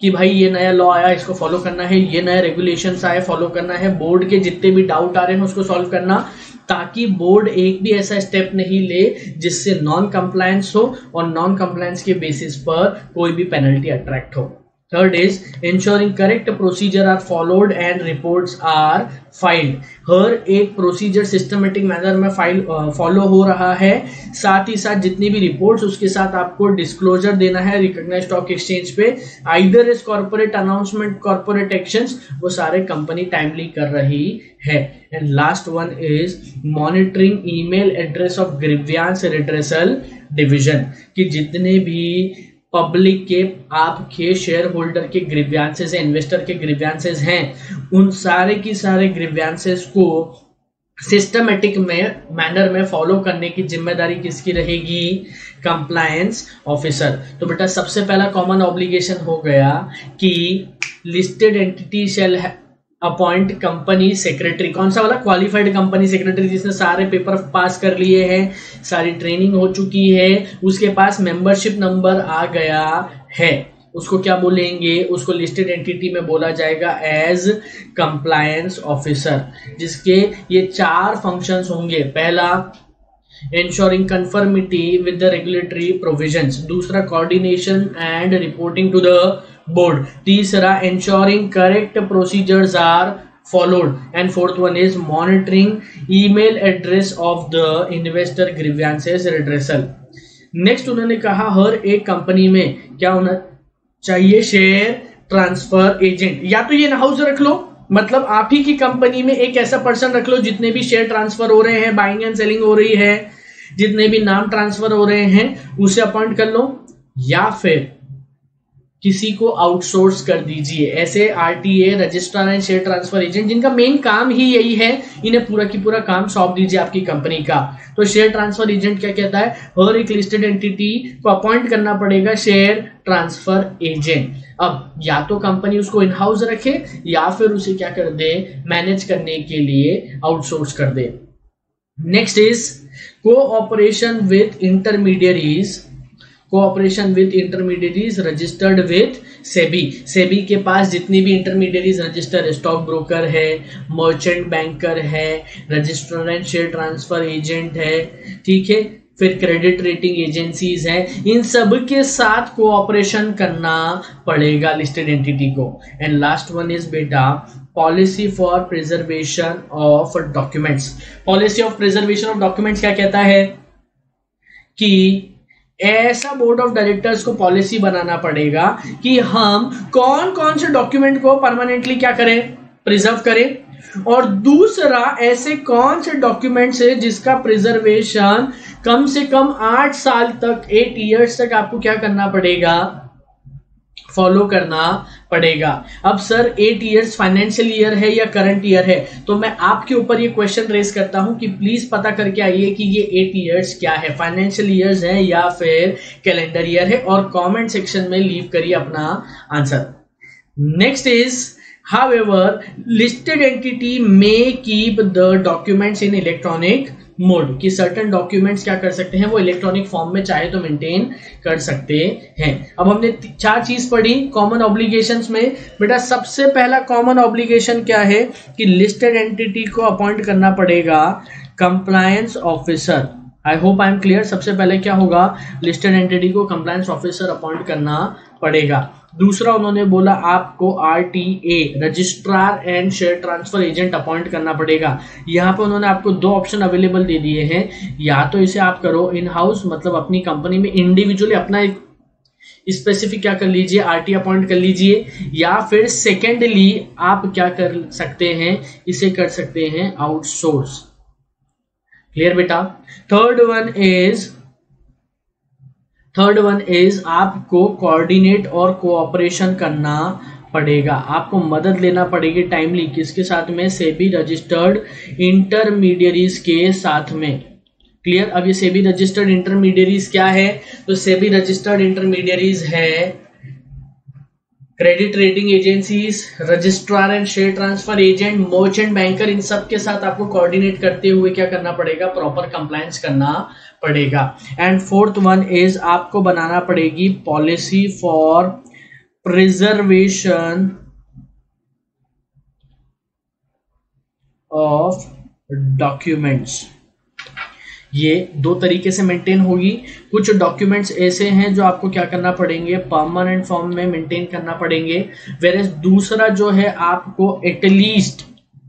कि भाई ये नया लॉ आया इसको फॉलो करना है, ये नया रेगुलेशंस आए फॉलो करना है, बोर्ड के जितने भी डाउट आ रहे हैं उसको सॉल्व करना, ताकि बोर्ड एक भी ऐसा स्टेप नहीं ले जिससे नॉन कंप्लायंस हो और नॉन कंप्लायंस के बेसिस पर कोई भी पेनल्टी अट्रैक्ट हो। Third is ensuring correct procedure are followed and reports are filed। हर एक प्रोसीजर सिस्टमेटिक मैनर में फॉलो हो रहा है, साथ ही साथ जितनी भी रिपोर्ट्स उसके साथ आपको डिस्क्लोजर देना है रिकॉग्नाइज्ड स्टॉक एक्सचेंज पे, either is corporate announcement corporate actions, वो सारे कंपनी टाइमली कर रही है। And last one is monitoring email address of grievance redressal division, कि जितने भी पब्लिक के आपके शेयर होल्डर के ग्रीवियंसेस है, इन्वेस्टर के ग्रीवियंसेस हैं, उन सारे की सारे ग्रीवियंसेस को सिस्टमेटिक में मैनर में फॉलो करने की जिम्मेदारी किसकी रहेगी? Compliance officer. तो बेटा सबसे पहला कॉमन ऑब्लिगेशन हो गया कि listed entity shall appoint company secretary. कौन सा वाला? क्वालिफाइड कंपनी सेक्रेटरी, जिसने सारे पेपर पास कर लिए हैं, सारी ट्रेनिंग हो चुकी है, उसके पास मेंबरशिप नंबर आ गया है, उसको क्या बोलेंगे? उसको लिस्टेड एंटिटी में बोला जाएगा एज कंप्लायंस ऑफिसर, जिसके ये 4 फंक्शंस होंगे। पहला ensuring conformity with the regulatory provisions, दूसरा coordination and reporting to the board, तीसरा ensuring correct procedures are followed, and fourth one is monitoring email address of the investor grievances redressal। Next उन्होंने कहा हर एक कंपनी में क्या होना चाहिए? Share transfer agent. या तो ये इन हाउस रख लो, मतलब आप ही की कंपनी में एक ऐसा पर्सन रख लो जितने भी शेयर ट्रांसफर हो रहे हैं, बाइंग एंड सेलिंग हो रही है, जितने भी नाम ट्रांसफर हो रहे हैं उसे अपॉइंट कर लो, या फिर किसी को आउटसोर्स कर दीजिए। ऐसे RTA registrar and share transfer agent जिनका मेन काम ही यही है, इन्हें पूरा की पूरा काम सौंप दीजिए आपकी कंपनी का। तो शेयर ट्रांसफर एजेंट क्या कहता है? हर एक लिस्टेड एंटिटी को अपॉइंट करना पड़ेगा शेयर ट्रांसफर एजेंट। अब या तो कंपनी उसको इन हाउस रखे या फिर उसे क्या कर दे? मैनेज करने के लिए आउटसोर्स कर दे। Next is cooperation with intermediaries, cooperation with intermediaries registered with SEBI. SEBI के पास जितनी भी इंटरमीडियरीज रजिस्टर, स्टॉक ब्रोकर है, मर्चेंट बैंकर है, registrar and share transfer agent है, ठीक है, फिर क्रेडिट रेटिंग एजेंसीज हैं, इन सब के साथ कोऑपरेशन करना पड़ेगा लिस्टेड एंटिटी को। एंड लास्ट वन इज बेटा policy for preservation of documents. Policy of preservation of documents क्या कहता है कि ऐसा बोर्ड ऑफ डायरेक्टर्स को पॉलिसी बनाना पड़ेगा कि हम कौन कौन से डॉक्यूमेंट को परमानेंटली क्या करें? प्रिजर्व करें, और दूसरा ऐसे कौन से डॉक्यूमेंट्स है जिसका प्रिजर्वेशन कम से कम 8 साल तक, 8 इयर्स तक आपको क्या करना पड़ेगा? फॉलो करना पड़ेगा। अब सर 8 इयर्स फाइनेंशियल ईयर है या करंट ईयर है? तो मैं आपके ऊपर ये क्वेश्चन रेज करता हूं कि प्लीज पता करके आइए कि ये 8 इयर्स क्या है, फाइनेंशियल ईयर्स है या फिर कैलेंडर ईयर है, और कमेंट सेक्शन में लीव करिए अपना answer. Next is however listed entity may keep the documents in electronic mode, कि सर्टेन डॉक्यूमेंट्स क्या कर सकते हैं? वो इलेक्ट्रॉनिक फॉर्म में चाहे तो मेंटेन कर सकते हैं। अब हमने 4 चीज पढ़ी कॉमन ऑब्लिगेशंस में। बेटा सबसे पहला कॉमन ऑब्लिगेशन क्या है कि लिस्टेड एंटिटी को अपॉइंट करना पड़ेगा compliance officer. I hope I am clear. सबसे पहले क्या होगा? लिस्टेड एंटिटी को कंप्लायंस ऑफिसर अपॉइंट करना पड़ेगा। दूसरा उन्होंने बोला आपको RTA registrar and share transfer agent appoint करना पड़ेगा। यहाँ पे उन्होंने आपको 2 ऑप्शन अवेलेबल दे दिए हैं, या तो इसे आप करो इन हाउस, मतलब अपनी कंपनी में इंडिविजुअली अपना एक स्पेसिफिक क्या कर लीजिए, आरटी अपॉइंट कर लीजिए, या फिर सेकेंडली आप क्या कर सकते हैं? इसे कर सकते हैं आउटसोर्स। क्लियर बेटा? थर्ड वन इज आपको कोऑर्डिनेट और कोऑपरेशन करना पड़ेगा, आपको मदद लेना पड़ेगी टाइमली। किसके साथ में? सेबी रजिस्टर्ड इंटरमीडियरीज के साथ में। क्लियर? अब ये सेबी रजिस्टर्ड इंटरमीडियरीज क्या है? तो सेबी रजिस्टर्ड इंटरमीडियरीज है credit rating agencies, registrar and share transfer agent, merchant banker, इन सब के साथ आपको कोऑर्डिनेट करते हुए क्या करना पड़ेगा? प्रॉपर कंप्लायंस करना पड़ेगा। एंड फोर्थ वन इज आपको बनाना पड़ेगी policy for preservation of documents. ये दो तरीके से मेंटेन होगी। कुछ डॉक्यूमेंट्स ऐसे हैं जो आपको क्या करना पड़ेंगे, परमानेंट फॉर्म में मेंटेन करना पड़ेंगे, वेरएज दूसरा जो है आपको एटलीस्ट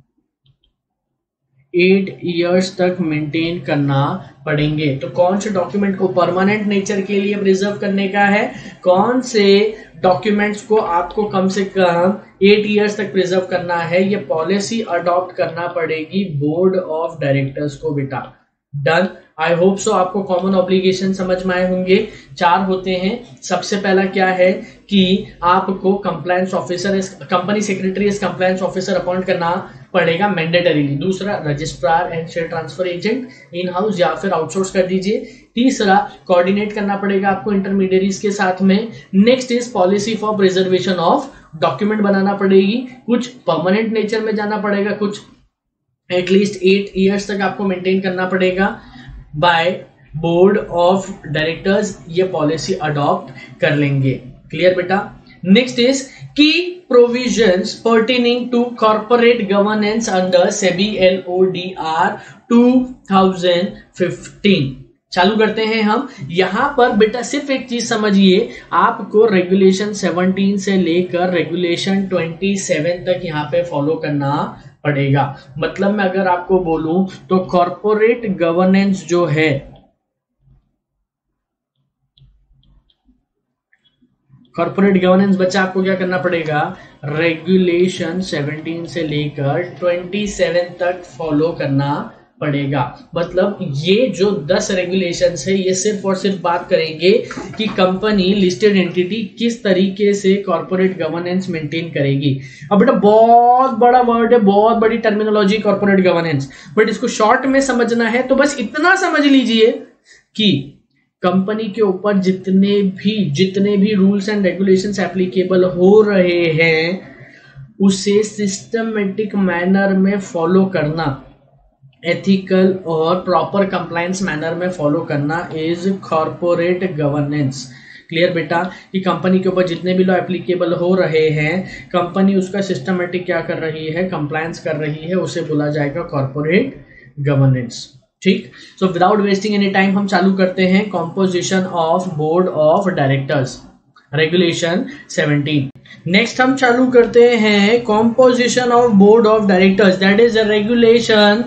8 इयर्स तक मेंटेन करना पड़ेंगे। तो कौन से डॉक्यूमेंट को परमानेंट नेचर के लिए प्रिजर्व करने का है, कौन से डॉक्यूमेंट्स को आपको कम से कम 8 इयर्स तक प्रिजर्व करना है, ये पॉलिसी अडॉप्ट करना पड़ेगी बोर्ड ऑफ डायरेक्टर्स को बेटा। डन। आई होप सो आपको कॉमन ऑब्लिगेशन समझ में आए होंगे। 4 होते हैं। सबसे पहला क्या है कि आपको compliance officer, company secretary as compliance officer appoint करना पड़ेगा मैंडेटरीली। दूसरा, registrar and share transfer agent in house या फिर आउटसोर्स कर दीजिए। तीसरा, कोऑर्डिनेट करना पड़ेगा आपको इंटरमीडियरीज के साथ में। Next is policy for preservation of document बनाना पड़ेगी। कुछ परमानेंट नेचर में जाना पड़ेगा, कुछ एटलीस्ट 8 इयर्स तक आपको मेंटेन करना पड़ेगा बाय बोर्ड ऑफ डायरेक्टर्स। ये पॉलिसी अडॉप्ट कर लेंगे। क्लियर बेटा। Next is key provisions pertaining to corporate governance under SEBI LODR 2015। चालू करते हैं हम। यहां पर बेटा सिर्फ एक चीज समझिए, आपको रेगुलेशन 17 से लेकर रेगुलेशन 27 तक यहां पे फॉलो करना पड़ेगा। मतलब मैं अगर आपको बोलूं तो कॉर्पोरेट गवर्नेंस जो है, कॉर्पोरेट गवर्नेंस बच्चा आपको क्या करना पड़ेगा, रेगुलेशन 17 से लेकर 27 तक फॉलो करना पड़ेगा। मतलब ये जो 10 रेगुलेशंस है ये सिर्फ और सिर्फ बात करेंगे कि कंपनी लिस्टेड एंटिटी किस तरीके से कॉर्पोरेट गवर्नेंस मेंटेन करेगी। अब बेटा बहुत बड़ा वर्ड है, बहुत बड़ी टर्मिनोलॉजी कॉर्पोरेट गवर्नेंस, बट इसको शॉर्ट में समझना है तो बस इतना समझ लीजिए कि कंपनी के ऊपर जितने भी रूल्स एंड रेगुलेशंस एप्लीकेबल हो रहे हैं उसे सिस्टमेटिक मैनर में फॉलो करना, एथिकल और प्रॉपर कंप्लायंस मैनर में फॉलो करना इज कॉर्पोरेट गवर्नेंस। क्लियर बेटा कि कंपनी के ऊपर जितने भी लॉ एप्लीकेबल हो रहे हैं, कंपनी उसका सिस्टमेटिक क्या कर रही है, कंप्लायंस कर रही है, उसे बोला जाएगा कॉर्पोरेट गवर्नेंस। ठीक। So without wasting any time हम चालू करते हैं composition of board of directors, regulation 17। Next हम चालू करते हैं composition of board of directors, that is regulation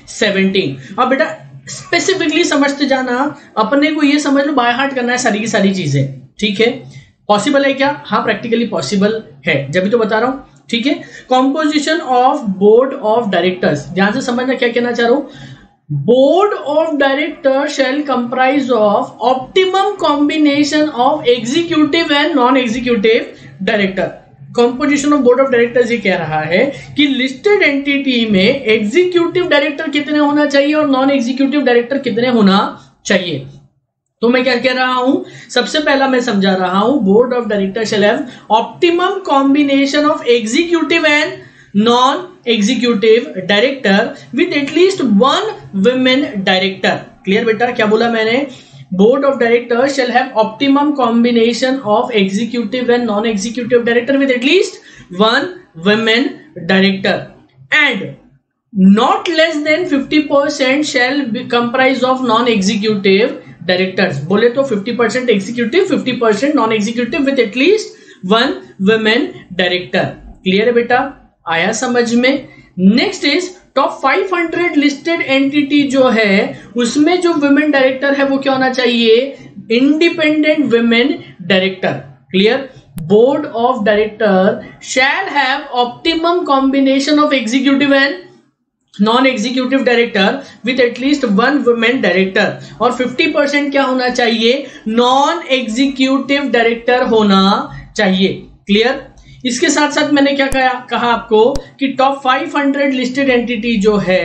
17। अब बेटा स्पेसिफिकली समझते जाना, अपने को ये समझ लो बाय हार्ट करना है सारी की सारी चीजें। ठीक है। पॉसिबल है क्या? हाँ, प्रैक्टिकली पॉसिबल है, जब भी तो बता रहा हूं। ठीक है। Composition of board of directors, ध्यान से समझना क्या कहना चाह रहा हूं। Board of director shall comprise of optimum combination of executive and non-executive director। Composition of board of directors ये कह रहा है कि लिस्टेड एंटिटी में एग्जीक्यूटिव डायरेक्टर कितने होना चाहिए और नॉन एग्जीक्यूटिव डायरेक्टर कितने होना चाहिए। तो मैं क्या कह रहा हूं, सबसे पहला मैं समझा रहा हूं, board of director shall have optimum combination of executive and non executive director with at least 1 women director. Clear बेटा, क्या बोला मैंने? Board of director shall have optimum combination of executive and non-executive director with at least 1 women director and not less than 50% shall be comprised of non-executive directors। बोले तो 50% executive, 50% non-executive with at least 1 women director। Clear है बेटा, आया समझ में? Next is top 500 listed entity जो है उसमें जो वुमेन डायरेक्टर है वो क्या होना चाहिए? Independent women director. Clear. Board of director shall have optimum combination of executive and non executive director with at least 1 women director, और 50% क्या होना चाहिए? नॉन एग्जीक्यूटिव डायरेक्टर होना चाहिए। क्लियर। इसके साथ साथ मैंने क्या कहा आपको कि टॉप 500 लिस्टेड एंटिटी जो है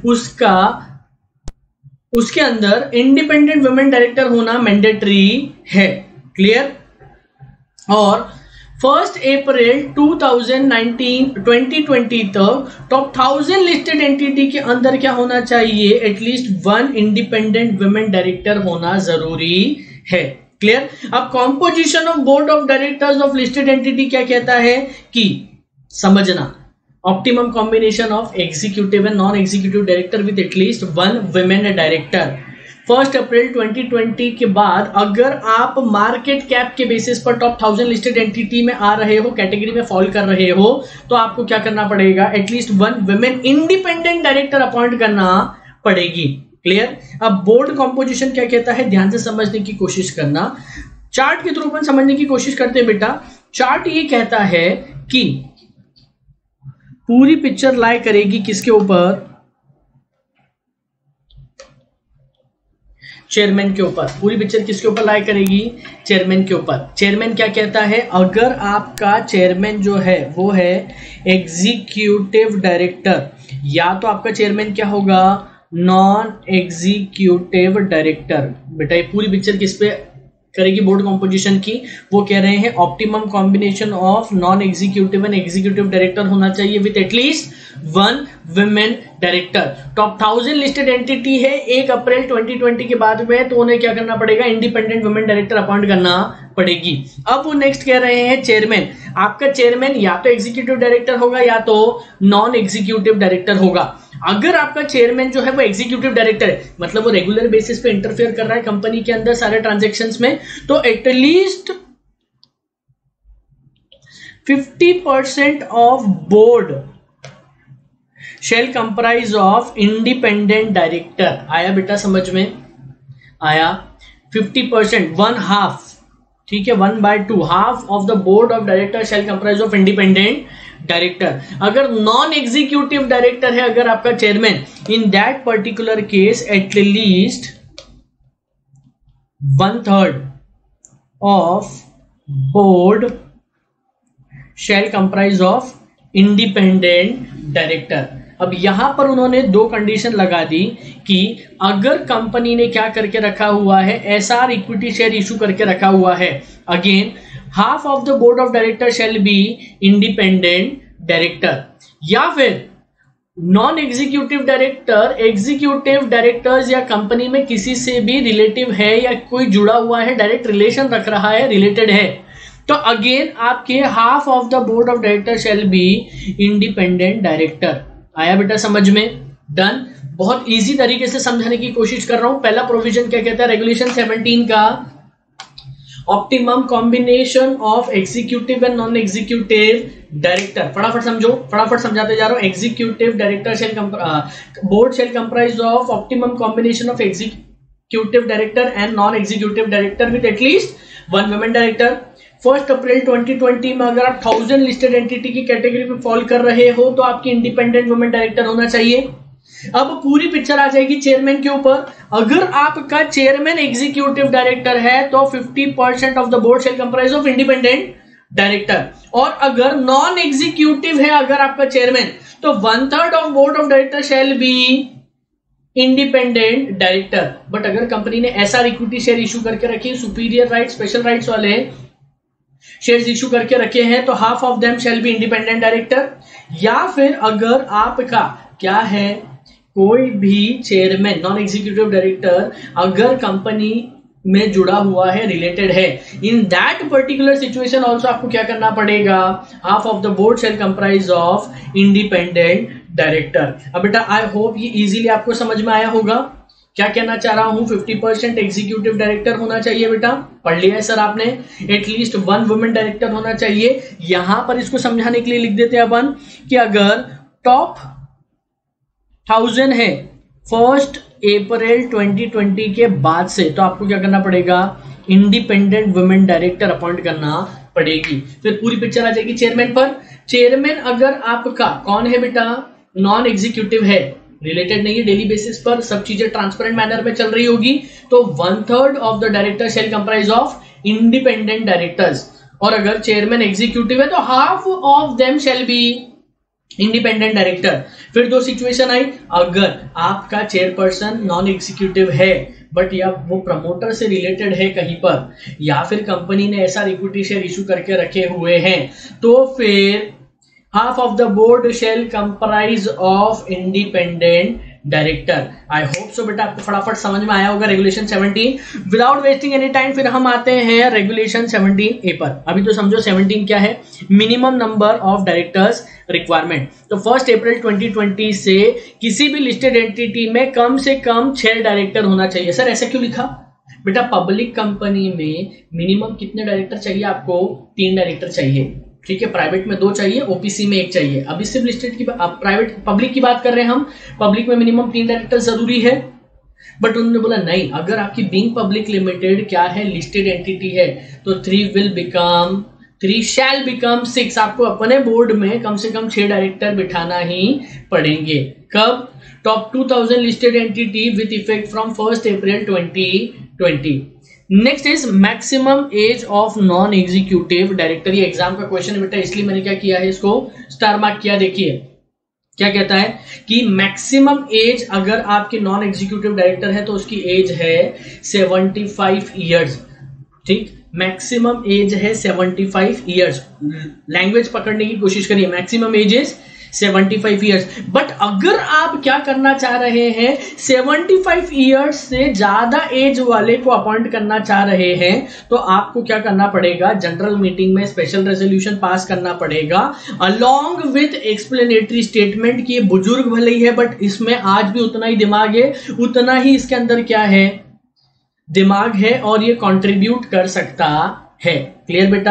उसके अंदर इंडिपेंडेंट वुमेन डायरेक्टर होना मैंडेटरी है। क्लियर। और 1 अप्रैल 2020 तक टॉप 1000 लिस्टेड एंटिटी के अंदर क्या होना चाहिए? एटलीस्ट 1 इंडिपेंडेंट वुमेन डायरेक्टर होना जरूरी है। क्लियर। अब composition of board of directors of listed entity क्या कहता है कि समझना, optimum combination of executive and non executive director with at least 1 women director. 1 April 2020 के बाद अगर आप मार्केट कैप के बेसिस पर टॉप 1000 लिस्टेड एंटिटी में आ रहे हो, कैटेगरी में फॉल कर रहे हो, तो आपको क्या करना पड़ेगा, at least 1 women independent director appoint करना पड़ेगी। क्लियर। अब बोर्ड कॉम्पोजिशन क्या कहता है, ध्यान से समझने की कोशिश करना, चार्ट के थ्रू अपन समझने की कोशिश करते हैं बेटा। चार्ट ये कहता है कि पूरी पिक्चर लाई करेगी किसके ऊपर, चेयरमैन के ऊपर। पूरी पिक्चर किसके ऊपर लाई करेगी, चेयरमैन के ऊपर। चेयरमैन क्या कहता है, अगर आपका चेयरमैन जो है वो है एग्जीक्यूटिव डायरेक्टर, या तो आपका चेयरमैन क्या होगा, नॉन एग्जीक्यूटिव डायरेक्टर। बेटा ये पूरी पिक्चर किस पे करेगी बोर्ड कॉम्पोजिशन की, वो कह रहे हैं optimum combination of non executive and executive director होना चाहिए with at least 1 women director. Top 1000 listed entity है 1 अप्रैल 2020 के बाद में, तो उन्हें क्या करना पड़ेगा, इंडिपेंडेंट वुमेन डायरेक्टर अपॉइंट करना पड़ेगी। अब वो नेक्स्ट कह रहे हैं चेयरमैन, आपका चेयरमैन या तो एग्जीक्यूटिव डायरेक्टर होगा या तो नॉन एग्जीक्यूटिव डायरेक्टर होगा। अगर आपका चेयरमैन जो है वो एग्जीक्यूटिव डायरेक्टर है, मतलब वो रेगुलर बेसिस पे इंटरफेयर कर रहा है कंपनी के अंदर सारे ट्रांजैक्शंस में, तो at least 50% of board shall comprise of independent director. आया बेटा समझ में आया, 50%, 1/2, ठीक है, 1/2, half of the board of director shall comprise of independent director. अगर नॉन एग्जीक्यूटिव डायरेक्टर है अगर आपका chairman, in that particular case at least 1/3 of board shall comprise of independent director. अब यहां पर उन्होंने 2 कंडीशन लगा दी कि अगर कंपनी ने क्या करके रखा हुआ है, एसआर इक्विटी शेयर इशू करके रखा हुआ है, again half of the board of director shall be independent director, या फिर non executive director executive directors या कंपनी में किसी से भी रिलेटिव है या कोई जुड़ा हुआ है, डायरेक्ट रिलेशन रख रहा है, रिलेटेड है, तो अगेन आपके half of the board of director shall be independent director. आया बेटा समझ में, डन। बहुत इजी तरीके से समझाने की कोशिश कर रहा हूं। पहला प्रोविजन क्या कहता है, रेगुलेशन 17 का optimum combination of executive and non executive director. फटाफट समझो, फटाफट समझाते जा रहा हूं। Executive director shall board shall comprise of optimum combination of executive director and non executive director with at least 1 women director. 1 April 2020 में अगर आप 1000 लिस्टेड एंटिटी की कैटेगरी में फॉल कर रहे हो तो आपकी इंडिपेंडेंट वुमेन डायरेक्टर होना चाहिए। अब पूरी पिक्चर आ जाएगी चेयरमैन के ऊपर। अगर आपका चेयरमैन एग्जीक्यूटिव डायरेक्टर है तो 50% of the board shall comprise of independent director, और अगर नॉन एग्जीक्यूटिव है अगर आपका चेयरमैन, तो 1/3 of board of director shall be independent director. But अगर कंपनी ने एसआर इक्विटी शेयर इशू करके रखे, सुपीरियर राइट स्पेशल राइट्स वाले शेयर्स इशू करके रखे हैं, तो half of them shall be independent director. या फिर अगर आपका क्या है, कोई भी चेयरमैन नॉन एग्जीक्यूटिव डायरेक्टर अगर कंपनी में जुड़ा हुआ है, रिलेटेड है, in that particular situation also आपको क्या करना पड़ेगा, half of the board shall comprise of independent director. अब बेटा आई होप ये इजीली आपको समझ में आया होगा। क्या कहना चाह रहा हूं, 50% एग्जीक्यूटिव डायरेक्टर होना चाहिए बेटा, पढ़ लिया है सर आपने। एटलीस्ट 1 वुमेन डायरेक्टर होना चाहिए। यहां पर इसको समझाने के लिए लिख देते हैं अपन कि अगर टॉप 1000 है 1 अप्रैल 2020 के बाद से, तो आपको क्या करना पड़ेगा, इंडिपेंडेंट वुमेन डायरेक्टर अपॉइंट करना पड़ेगी। फिर पूरी पिक्चर आ जाएगी चेयरमैन पर। चेयरमैन अगर आपका कौन है बेटा, नॉन एग्जीक्यूटिव है, रिलेटेड नहीं है, डेली बेसिस पर सब चीजें ट्रांसपेरेंट मैनर में चल रही होगी, तो 1/3 of the director shall comprise of independent directors. और अगर चेयरमैन एग्जीक्यूटिव है तो half of them shall be independent director. फिर 2 सिचुएशन आई, अगर आपका चेयरपर्सन नॉन एग्जीक्यूटिव है बट या वो प्रमोटर से रिलेटेड है कहीं पर, या फिर कंपनी ने एसआर इक्विटी शेयर इशू करके रखे हुए हैं, तो फिर half of the board shall comprise of independent director. I hope so बेटा आपको फटाफट समझ में आया होगा regulation 17। Without wasting any time फिर हम आते हैं रेगुलेशन 17A पर। अभी तो समझो 17 क्या है, minimum number of directors requirement. तो 1 अप्रैल 2020 से किसी भी लिस्टेड एंटिटी में कम से कम 6 डायरेक्टर होना चाहिए। सर ऐसा क्यों लिखा? बेटा पब्लिक कंपनी में मिनिमम कितने डायरेक्टर चाहिए आपको? 3 डायरेक्टर चाहिए, ठीक है। प्राइवेट में 2 चाहिए, ओपीसी में 1 चाहिए। अभी सिर्फ लिस्टेड की प्राइवेट पब्लिक की बात कर रहे हैं हम, पब्लिक में मिनिमम 3 डायरेक्टर जरूरी है। बट उन्होंने बोला नहीं, अगर आपकी बीइंग पब्लिक लिमिटेड क्या है, लिस्टेड एंटिटी है, तो 3 शैल बिकम 6। आपको अपने बोर्ड में कम से कम 6 डायरेक्टर बिठाना ही पड़ेंगे। कब? Top 2000 listed entity with effect from 1 April 2020। Next is maximum age of non executive director. ये एग्जाम का क्वेश्चन है बेटा, इसलिए मैंने क्या किया है, इसको स्टार मार्क किया। देखिए क्या कहता है कि मैक्सिमम एज अगर आपके नॉन एग्जीक्यूटिव डायरेक्टर है तो उसकी एज है 75 ईयर्स, ठीक। मैक्सिमम एज है 75 ईयर्स। लैंग्वेज पकड़ने की कोशिश करिए, maximum age is 75 years. But अगर आप क्या करना चाह रहे हैं, 75 ईयर्स से ज्यादा एज वाले को अपॉइंट करना चाह रहे हैं, तो आपको क्या करना पड़ेगा, जनरल मीटिंग में स्पेशल रेजोल्यूशन पास करना पड़ेगा अलॉन्ग विथ एक्सप्लेनेटरी स्टेटमेंट कि ये बुजुर्ग भले ही है बट इसमें आज भी उतना ही दिमाग है, उतना ही इसके अंदर क्या है, दिमाग है और ये कंट्रीब्यूट कर सकता है। क्लियर बेटा?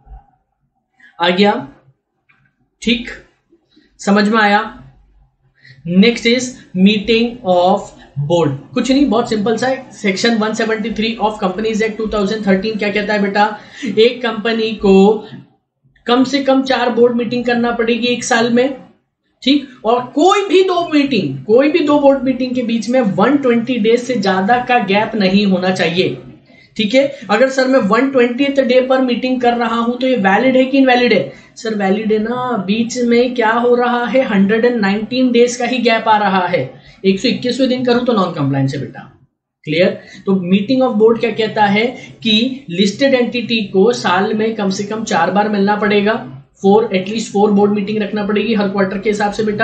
आ गया? ठीक, समझ में आया? Next is meeting of board. कुछ नहीं, बहुत सिंपल सा है। सेक्शन 173 ऑफ कंपनीज एक्ट 2013 क्या कहता है बेटा, एक कंपनी को कम से कम 4 बोर्ड मीटिंग करना पड़ेगी 1 साल में, ठीक। और कोई भी दो बोर्ड मीटिंग के बीच में 120 डेज से ज्यादा का गैप नहीं होना चाहिए, ठीक है। अगर सर मैं 120th डे पर मीटिंग कर रहा हूं तो ये वैलिड है कि इनवैलिड है? सर वैलिड है ना, बीच में क्या हो रहा है, 119 डेज का ही गैप आ रहा है। 121वें दिन करूं तो नॉन कंप्लायंस है बेटा। क्लियर? तो मीटिंग ऑफ बोर्ड क्या कहता है कि लिस्टेड एंटिटी को साल में कम से कम 4 बार मिलना पड़ेगा, एटलीस्ट 4 बोर्ड मीटिंग रखना पड़ेगी हर क्वार्टर के हिसाब से बेटा।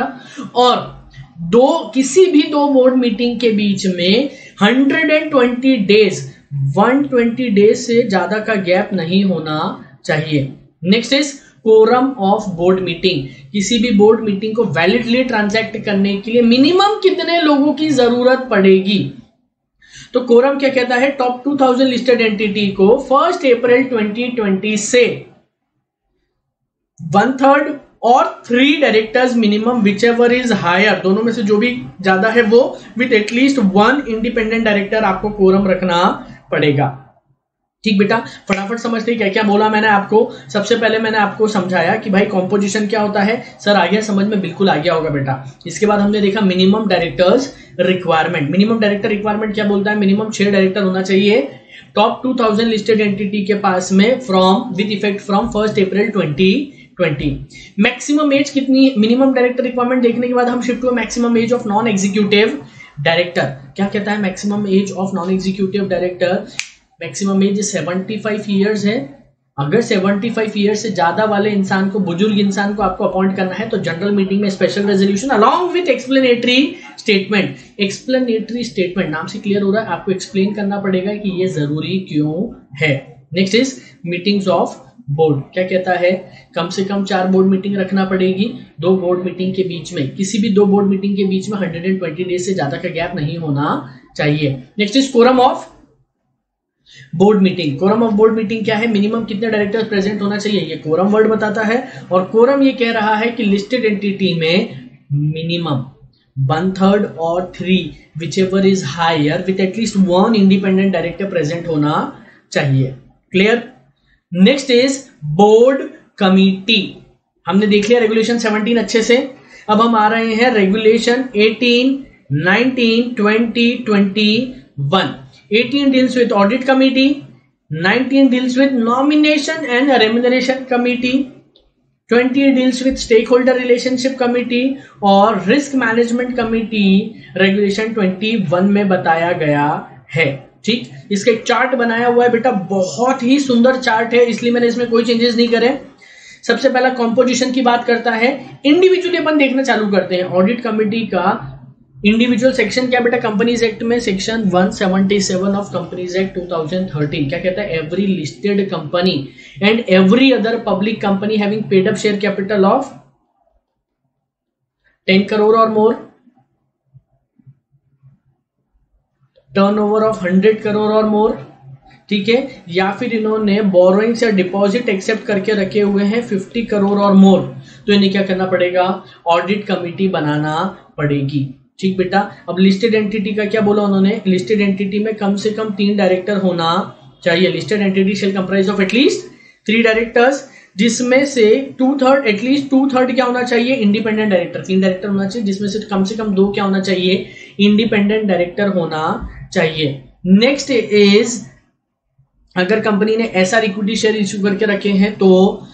और किसी भी 2 बोर्ड मीटिंग के बीच में 120 डेज से ज्यादा का गैप नहीं होना चाहिए। Next is quorum of board meeting. किसी भी बोर्ड मीटिंग को वैलिडली ट्रांजैक्ट करने के लिए मिनिमम कितने लोगों की जरूरत पड़ेगी? तो कोरम क्या कहता है, टॉप 2000 लिस्टेड एंटिटी को 1 अप्रैल 2020 से 1/3 और 3 directors minimum, whichever is higher, दोनों में से जो भी ज्यादा है वो, विथ एटलीस्ट 1 इंडिपेंडेंट डायरेक्टर आपको कोरम रखना पड़ेगा। ठीक बेटा, फटाफट समझते हैं क्या क्या बोला मैंने आपको। सबसे पहले मैंने आपको समझाया कि भाई कॉम्पोजिशन क्या होता है। सर आ गया समझ में? बिल्कुल आ गया होगा बेटा। इसके बाद हमने देखा minimum directors requirement. Minimum director requirement क्या बोलता है, मिनिमम 6 डायरेक्टर होना चाहिए टॉप 2000 लिस्टेड एंटिटी के पास में with effect from 1 April 2020। Maximum age कितनी, मिनिमम डायरेक्टर रिक्वायरमेंट देखने के बाद हम शिफ्ट हुए maximum age of non executive director. क्या कहता है maximum age of non executive director? Maximum age 75 years है। अगर 75 ईयर्स से ज्यादा वाले इंसान को, बुजुर्ग इंसान को आपको अपॉइंट करना है तो जनरल मीटिंग में special resolution along with explanatory statement. Explanatory statement नाम से क्लियर हो रहा है, आपको एक्सप्लेन करना पड़ेगा कि ये जरूरी क्यों है। Next is meetings of board. क्या कहता है, कम से कम 4 बोर्ड मीटिंग रखना पड़ेगी 2 बोर्ड मीटिंग के बीच में। किसी भी 2 बोर्ड मीटिंग के बीच में 120 डेज से ज्यादा का गैप नहीं होना चाहिए। Next is quorum of board meeting. Quorum of board meeting क्या है, मिनिमम कितने डायरेक्टर्स प्रेजेंट होना चाहिए, ये कोरम वर्ड बताता है। और कोरम ये कह रहा है कि लिस्टेड एंटिटी में मिनिमम 1/3 और 3 whichever is higher with at least 1 independent director present होना चाहिए। Clear? Next is board committee. हमने देख लिया रेगुलेशन 17 अच्छे से। अब हम आ रहे हैं regulation 18, 19, 20, 21। 18 deals with audit committee, 19 deals with nomination and remuneration committee, 20 deals with stakeholder relationship committee और risk management committee रेगुलेशन 21 में बताया गया है। ठीक, इसका एक चार्ट बनाया हुआ है बेटा, बहुत ही सुंदर चार्ट है, इसलिए मैंने इसमें कोई चेंजेस नहीं करे। सबसे पहला कॉम्पोजिशन की बात करता है, इंडिविजुअली अपन देखना चालू करते हैं। ऑडिट कमेटी का इंडिविजुअल सेक्शन क्या बेटा कंपनीज एक्ट में, सेक्शन 177 ऑफ कंपनीज एक्ट 2013 क्या कहता है, every listed company and every other public company having paid up share capital of 10 crore और मोर, टर्नओवर ऑफ 100 करोड़ और मोर, ठीक है, या फिर इन्होंने बोरोइंग्स या डिपॉजिट एक्सेप्ट करके रखे हुए हैं 50 करोड़ और मोर, तो इन्हें क्या करना पड़ेगा, ऑडिट कमिटी बनाना पड़ेगी। ठीक बेटा, अब लिस्टेड एंटिटी का क्या बोला उन्होंने, लिस्टेड एंटिटी में कम से कम 3 डायरेक्टर होना चाहिए। Listed entity shall comprise of at least 3 directors, जिसमें से 2/3 एटलीस्ट 2/3 क्या होना चाहिए, इंडिपेंडेंट डायरेक्टर। 3 डायरेक्टर होना चाहिए जिसमें से कम 2 क्या होना चाहिए, इंडिपेंडेंट डायरेक्टर होना चाहिए। नेक्स्ट इज, अगर कंपनी ने एसआर इक्विटी शेयर इश्यू करके रखे हैं तो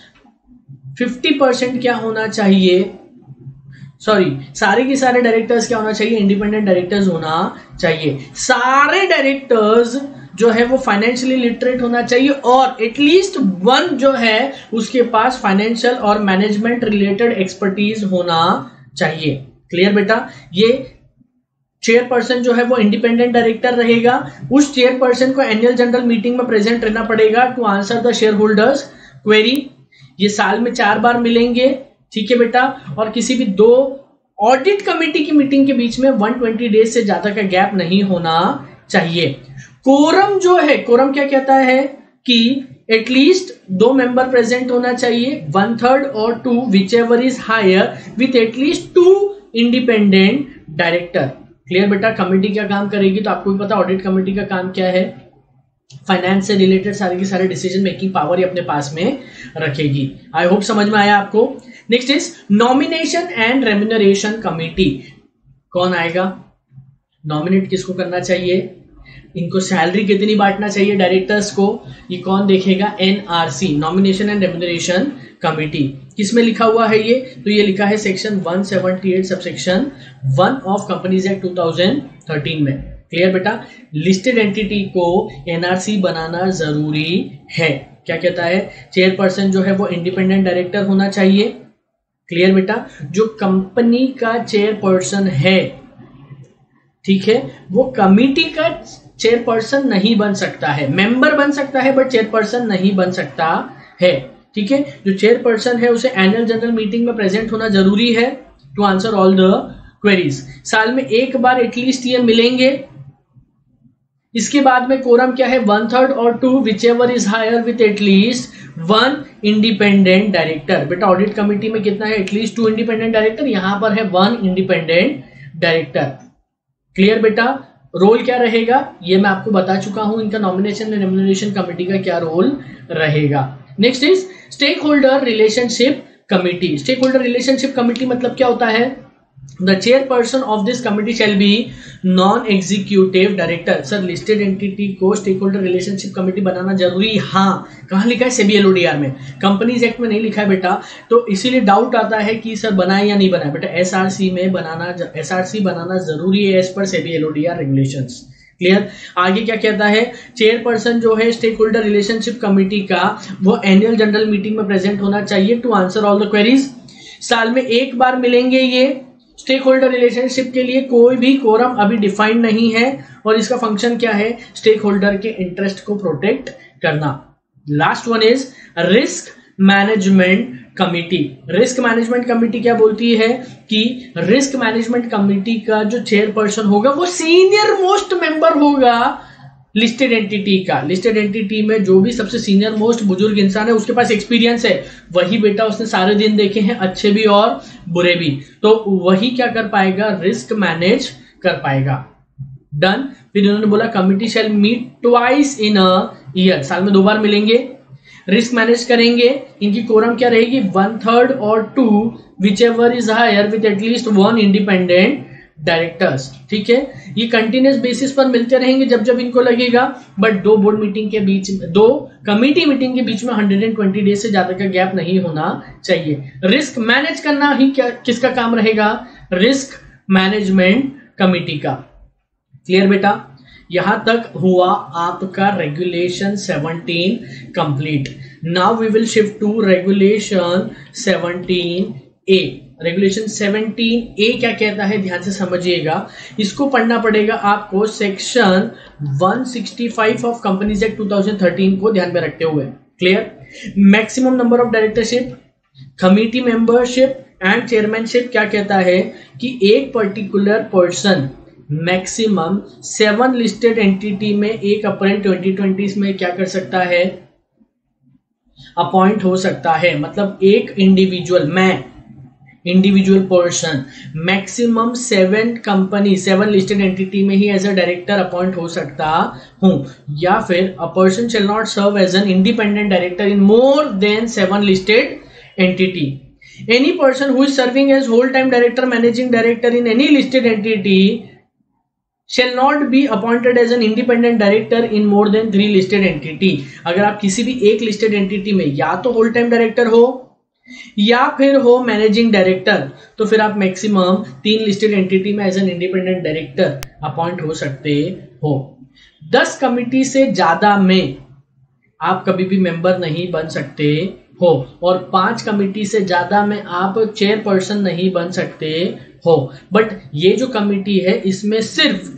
50% क्या होना चाहिए, सॉरी सारे के सारे डायरेक्टर्स क्या होना चाहिए, इंडिपेंडेंट डायरेक्टर्स होना चाहिए। सारे डायरेक्टर्स जो है वो फाइनेंशियली लिटरेट होना चाहिए और एटलीस्ट 1 जो है उसके पास फाइनेंशियल और मैनेजमेंट रिलेटेड एक्सपर्टीज होना चाहिए। क्लियर बेटा, ये चेयरपर्सन जो है वो इंडिपेंडेंट डायरेक्टर रहेगा। उस चेयरपर्सन को एनुअल जनरल मीटिंग में प्रेजेंट रहना पड़ेगा to answer the shareholders query. ये साल में 4 बार मिलेंगे, ठीक है बेटा, और किसी भी 2 ऑडिट कमेटी की मीटिंग के बीच में 120 डेज से ज्यादा का गैप नहीं होना चाहिए। कोरम जो है, कोरम क्या कहता है कि एटलीस्ट 2 मेंबर प्रेजेंट होना चाहिए, 1/3 और 2 whichever is higher with at least 2 independent director. Clear बेटा, कमेटी क्या काम करेगी तो आपको भी पता, ऑडिट कमेटी का काम क्या है, फाइनेंस से रिलेटेड सारे के सारे डिसीजन मेकिंग पावर ही अपने पास में रखेगी। आई होप समझ में आया आपको। Next is nomination and remuneration committee. कौन आएगा, नॉमिनेट किसको करना चाहिए, इनको सैलरी कितनी बांटना चाहिए डायरेक्टर्स को, ये कौन देखेगा, NRC, nomination and remuneration committee. किसमें लिखा हुआ है ये, तो ये लिखा है section 178 subsection 1 of companies act 2013 में। क्लियर बेटा, लिस्टेड एंटिटी को एनआरसी बनाना जरूरी है। क्या कहता है, चेयरपर्सन जो है वो इंडिपेंडेंट डायरेक्टर होना चाहिए। क्लियर बेटा, जो कंपनी का चेयरपर्सन है, ठीक है, वो कमिटी का चेयरपर्सन नहीं बन सकता है, मेंबर बन सकता है बट चेयरपर्सन नहीं बन सकता है। ठीक है, जो चेयरपर्सन है उसे एनुअल जनरल मीटिंग में प्रेजेंट होना जरूरी है to answer all the queries. साल में 1 बार एटलीस्ट ये मिलेंगे। इसके बाद में कोरम क्या है, 1/3 और 2 whichever is higher with at least 1 independent director. बेटा ऑडिट कमेटी में कितना है, एटलीस्ट 2 इंडिपेंडेंट डायरेक्टर, यहां पर है 1 इंडिपेंडेंट डायरेक्टर। क्लियर बेटा, रोल क्या रहेगा ये मैं आपको बता चुका हूं, इनका नॉमिनेशन एंड रेम्यूनरेशन कमेटी का क्या रोल रहेगा। Next is stakeholder relationship committee. Stakeholder relationship committee मतलब क्या होता है, the chairperson of this committee shall be non executive director. Sir listed entity को स्टेक होल्डर रिलेशनशिप कमेटी बनाना जरूरी, हाँ, कहां लिखा है, सेबी एलओडीआर में, कंपनीज एक्ट में नहीं लिखा है बेटा, तो इसीलिए डाउट आता है कि सर बनाए या नहीं बनाए। बेटा एसआरसी में बनाना, एसआरसी बनाना जरूरी है as per SEBI LODR regulations. Clear, आगे क्या कहता है, चेयरपर्सन जो है स्टेक होल्डर रिलेशनशिप कमेटी का वो एनुअल जनरल मीटिंग में प्रेजेंट होना चाहिए to answer all the queries. साल में 1 बार मिलेंगे ये। स्टेक होल्डर रिलेशनशिप के लिए कोई भी कोरम अभी डिफाइंड नहीं है और इसका फंक्शन क्या है, स्टेक होल्डर के इंटरेस्ट को प्रोटेक्ट करना। Last one is risk management committee. Risk management committee क्या बोलती है कि रिस्क मैनेजमेंट कमिटी का जो चेयरपर्सन होगा वो सीनियर मोस्ट मेंबर होगा लिस्टेड एंटिटी का। लिस्टेड एंटिटी में जो भी सबसे सीनियर मोस्ट बुजुर्ग इंसान है उसके पास एक्सपीरियंस है, वही बेटा उसने सारे दिन देखे हैं, अच्छे भी और बुरे भी, तो वही क्या कर पाएगा, रिस्क मैनेज कर पाएगा। डन। फिर उन्होंने बोला committee shall meet twice in a year, साल में 2 बार मिलेंगे, रिस्क मैनेज करेंगे। इनकी कोरम क्या रहेगी, 1/3 और 2 whichever is higher with at least 1 independent directors. ठीक है, ये कंटिन्यूस बेसिस पर मिलते रहेंगे जब जब इनको लगेगा, बट 2 बोर्ड मीटिंग के बीच में, 2 कमिटी मीटिंग के बीच में 120 डेज से ज्यादा का गैप नहीं होना चाहिए। रिस्क मैनेज करना ही क्या किसका काम रहेगा, रिस्क मैनेजमेंट कमिटी का। क्लियर बेटा, यहां तक हुआ आपका regulation 17 complete. Now we will shift to regulation 17A। Regulation 17A क्या कहता है, ध्यान से समझिएगा, इसको पढ़ना पड़ेगा आपको सेक्शन 165 ऑफ कंपनीज एक्ट 2013 को ध्यान में रखते हुए। Clear. Maximum number of directorship, committee membership and chairmanship क्या कहता है कि एक particular person maximum 7 listed entity में 1 अप्रैल 2020 में क्या कर सकता है, अपॉइंट हो सकता है। मतलब एक इंडिविजुअल, मैं individual person maximum 7 listed entity में ही एज अ डायरेक्टर अपॉइंट हो सकता हूं, या फिर a person shall not serve as an independent director in more than 7 listed entity. Any person who is serving as whole time director, managing director in any listed entity shall not be appointed as an independent director in more than 3 listed entity। अगर आप किसी भी एक listed entity में या तो whole time director हो या फिर हो मैनेजिंग डायरेक्टर, तो फिर आप मैक्सिमम 3 लिस्टेड एंटिटी में as an independent director appoint हो सकते हो। 10 कमिटी से ज्यादा में आप कभी भी मेंबर नहीं बन सकते हो, और 5 कमिटी से ज्यादा में आप चेयरपर्सन नहीं बन सकते हो। बट ये जो कमिटी है इसमें सिर्फ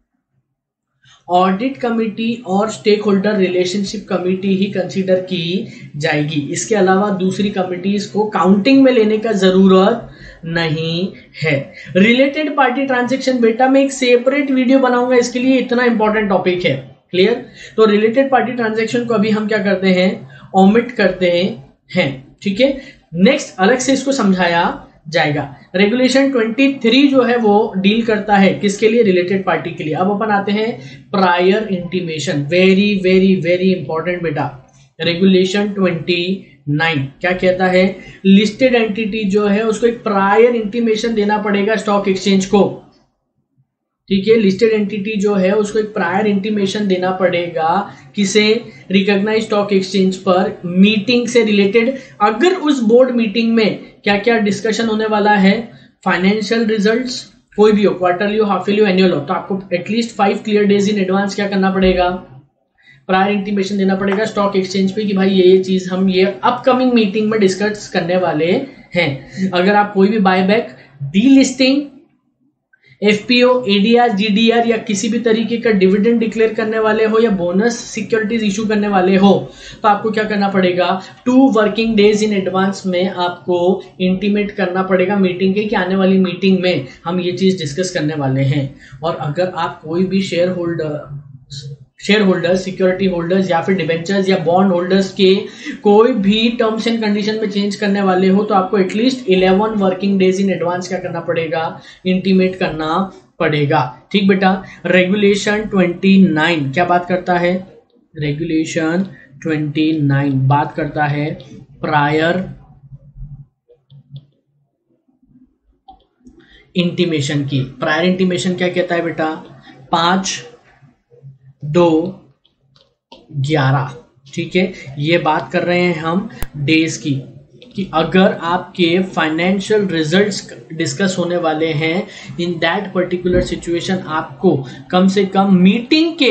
ऑडिट कमिटी और स्टेक होल्डर रिलेशनशिप कमिटी ही कंसीडर की जाएगी। इसके अलावा दूसरी कमिटीज को काउंटिंग में लेने का जरूरत नहीं है। रिलेटेड पार्टी ट्रांजैक्शन, बेटा मैं एक सेपरेट वीडियो बनाऊंगा इसके लिए, इतना इंपॉर्टेंट टॉपिक है। क्लियर। तो रिलेटेड पार्टी ट्रांजैक्शन को अभी हम क्या करते हैं, ओमिट करते हैं। ठीक है, नेक्स्ट अलग से इसको समझाया जाएगा। रेगुलेशन 23 जो है वो डील करता है किसके लिए, रिलेटेड पार्टी के लिए। अब अपन आते हैं prior intimation, very very very important बेटा। रेगुलेशन 29 क्या कहता है, लिस्टेड एंटिटी जो है उसको एक प्रायर इंटीमेशन देना पड़ेगा स्टॉक एक्सचेंज को। ठीक है, लिस्टेड एंटिटी जो है उसको एक प्रायर इंटीमेशन देना पड़ेगा, किसे, रिकॉग्नाइज स्टॉक एक्सचेंज पर मीटिंग से रिलेटेड। अगर उस बोर्ड मीटिंग में क्या क्या डिस्कशन होने वाला है, फाइनेंशियल रिजल्ट्स कोई भी हो, क्वार्टरली हो, हाफ ईयरली हो, एनुअल हो, तो आपको at least 5 clear days in advance क्या करना पड़ेगा, प्रायर इंटीमेशन देना पड़ेगा स्टॉक एक्सचेंज पे कि भाई ये चीज हम ये अपकमिंग मीटिंग में डिस्कस करने वाले हैं। अगर आप कोई भी buyback, delisting, FPO, ADR, GDR या किसी भी तरीके का डिविडेंड डिक्लेयर करने वाले हो या बोनस सिक्योरिटीज इशू करने वाले हो, तो आपको क्या करना पड़ेगा, 2 वर्किंग डेज इन एडवांस में आपको इंटीमेट करना पड़ेगा मीटिंग के कि आने वाली मीटिंग में हम ये चीज डिस्कस करने वाले हैं। और अगर आप कोई भी शेयर होल्डर्स, सिक्योरिटी होल्डर्स या फिर डिबेंचर्स या बॉन्ड होल्डर्स के कोई भी टर्म्स एंड कंडीशन में चेंज करने वाले हो, तो आपको at least 11 working days in advance क्या करना पड़ेगा, इंटीमेट करना पड़ेगा। ठीक बेटा। रेगुलेशन 29 क्या बात करता है, रेगुलेशन 29 बात करता है प्रायर इंटीमेशन की। प्रायर इंटीमेशन क्या कहता है बेटा, 5/2/11। ठीक है, ये बात कर रहे हैं हम डेज की, कि अगर आपके फाइनेंशियल रिजल्ट्स डिस्कस होने वाले हैं, इन दैट पर्टिकुलर सिचुएशन आपको कम से कम मीटिंग के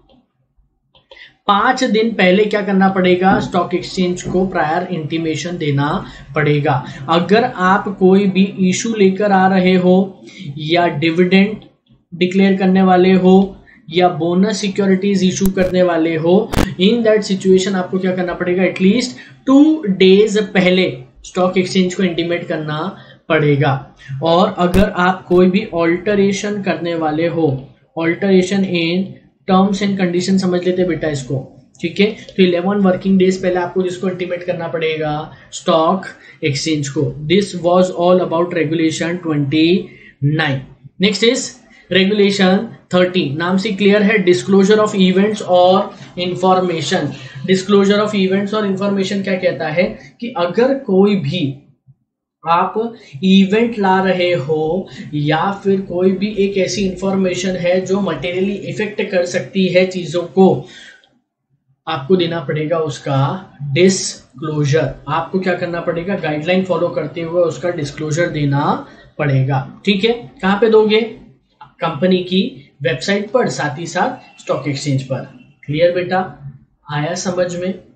5 दिन पहले क्या करना पड़ेगा, स्टॉक एक्सचेंज को प्रायर इंटीमेशन देना पड़ेगा। अगर आप कोई भी इशू लेकर आ रहे हो या डिविडेंड डिक्लेयर करने वाले हो या बोनस सिक्योरिटीज इशू करने वाले हो, इन दैट सिचुएशन आपको क्या करना पड़ेगा, एटलीस्ट 2 डेज पहले स्टॉक एक्सचेंज को इंटीमेट करना पड़ेगा। और अगर आप कोई भी ऑल्टरेशन करने वाले हो, alteration in terms and condition समझ लेते बेटा इसको। ठीक है, तो 11 वर्किंग डेज पहले आपको जिसको इंटीमेट करना पड़ेगा, स्टॉक एक्सचेंज को। This was all about regulation 29। Next is regulation 30। नाम से क्लियर है, डिस्क्लोजर ऑफ इवेंट्स और इंफॉर्मेशन। डिस्क्लोजर ऑफ इवेंट्स और इंफॉर्मेशन क्या कहता है कि अगर कोई भी आप इवेंट ला रहे हो या फिर कोई भी एक ऐसी इंफॉर्मेशन है जो मटेरियली इफेक्ट कर सकती है चीजों को, आपको देना पड़ेगा उसका डिस्क्लोजर। आपको क्या करना पड़ेगा, गाइडलाइन फॉलो करते हुए उसका डिस्क्लोजर देना पड़ेगा। ठीक है, कहां पे दोगे, कंपनी की वेबसाइट पर, साथ ही साथ स्टॉक एक्सचेंज पर। क्लियर बेटा, आया समझ में?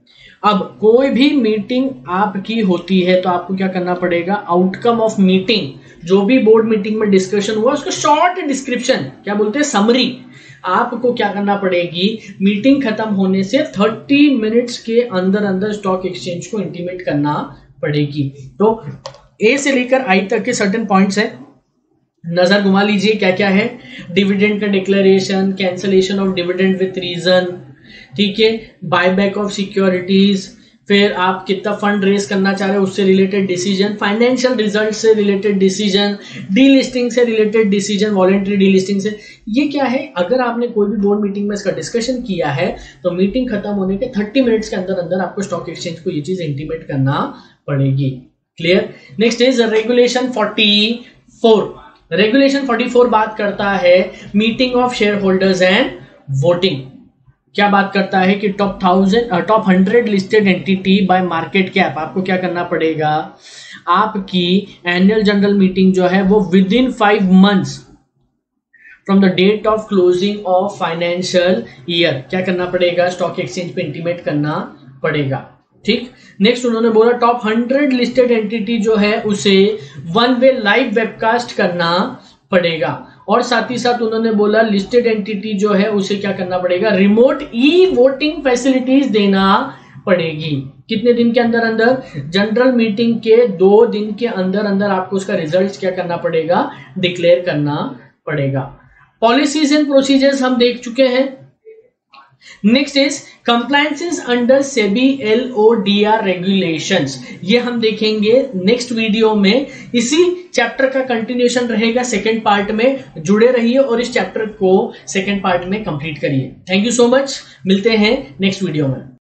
अब कोई भी मीटिंग आपकी होती है तो आपको क्या करना पड़ेगा, आउटकम ऑफ मीटिंग, जो भी बोर्ड मीटिंग में डिस्कशन हुआ उसका शॉर्ट डिस्क्रिप्शन, क्या बोलते हैं, समरी, आपको क्या करना पड़ेगी, मीटिंग खत्म होने से 30 मिनट्स के अंदर अंदर स्टॉक एक्सचेंज को इंटीमेट करना पड़ेगी। तो ए से लेकर आई तक के सर्टेन पॉइंट्स है, नजर घुमा लीजिए क्या क्या है। डिविडेंड का declaration, cancellation of dividend with reason, ठीक है, बायबैक ऑफ सिक्योरिटीज, फिर आप कितना फंड रेज करना चाह रहे हो उससे रिलेटेड डिसीजन, फाइनेंशियल रिजल्ट से रिलेटेड डिसीजन, डीलिस्टिंग से रिलेटेड डिसीजन, वॉलेंट्री डीलिस्टिंग से। ये क्या है, अगर आपने कोई भी बोर्ड मीटिंग में इसका डिस्कशन किया है तो मीटिंग खत्म होने के 30 मिनट्स के अंदर अंदर आपको स्टॉक एक्सचेंज को ये चीज इंटीमेट करना पड़ेगी। Clear. Next is regulation 44। Regulation 44 बात करता है meeting of shareholders and voting. क्या बात करता है कि top 100 listed entity by market cap, आपको क्या करना पड़ेगा, आपकी एनुअल जनरल मीटिंग जो है वो within 5 months from the date of closing of financial year क्या करना पड़ेगा, स्टॉक एक्सचेंज पे इंटीमेट करना पड़ेगा। ठीक। नेक्स्ट उन्होंने बोला टॉप 100 लिस्टेड एंटिटी जो है उसे 1 वे लाइव वेबकास्ट करना पड़ेगा, और साथ ही साथ उन्होंने बोला लिस्टेड एंटिटी जो है उसे क्या करना पड़ेगा, रिमोट ई वोटिंग फैसिलिटीज देना पड़ेगी। कितने दिन के अंदर अंदर, जनरल मीटिंग के 2 दिन के अंदर अंदर आपको उसका रिजल्ट क्या करना पड़ेगा, डिक्लेयर करना पड़ेगा। पॉलिसीज एंड प्रोसीजर्स हम देख चुके हैं। Next is compliances under SEBI LODR regulations, ये हम देखेंगे नेक्स्ट वीडियो में। इसी चैप्टर का कंटिन्यूएशन रहेगा सेकंड पार्ट में, जुड़े रहिए और इस चैप्टर को सेकंड पार्ट में कंप्लीट करिए। थैंक यू सो मच, मिलते हैं नेक्स्ट वीडियो में।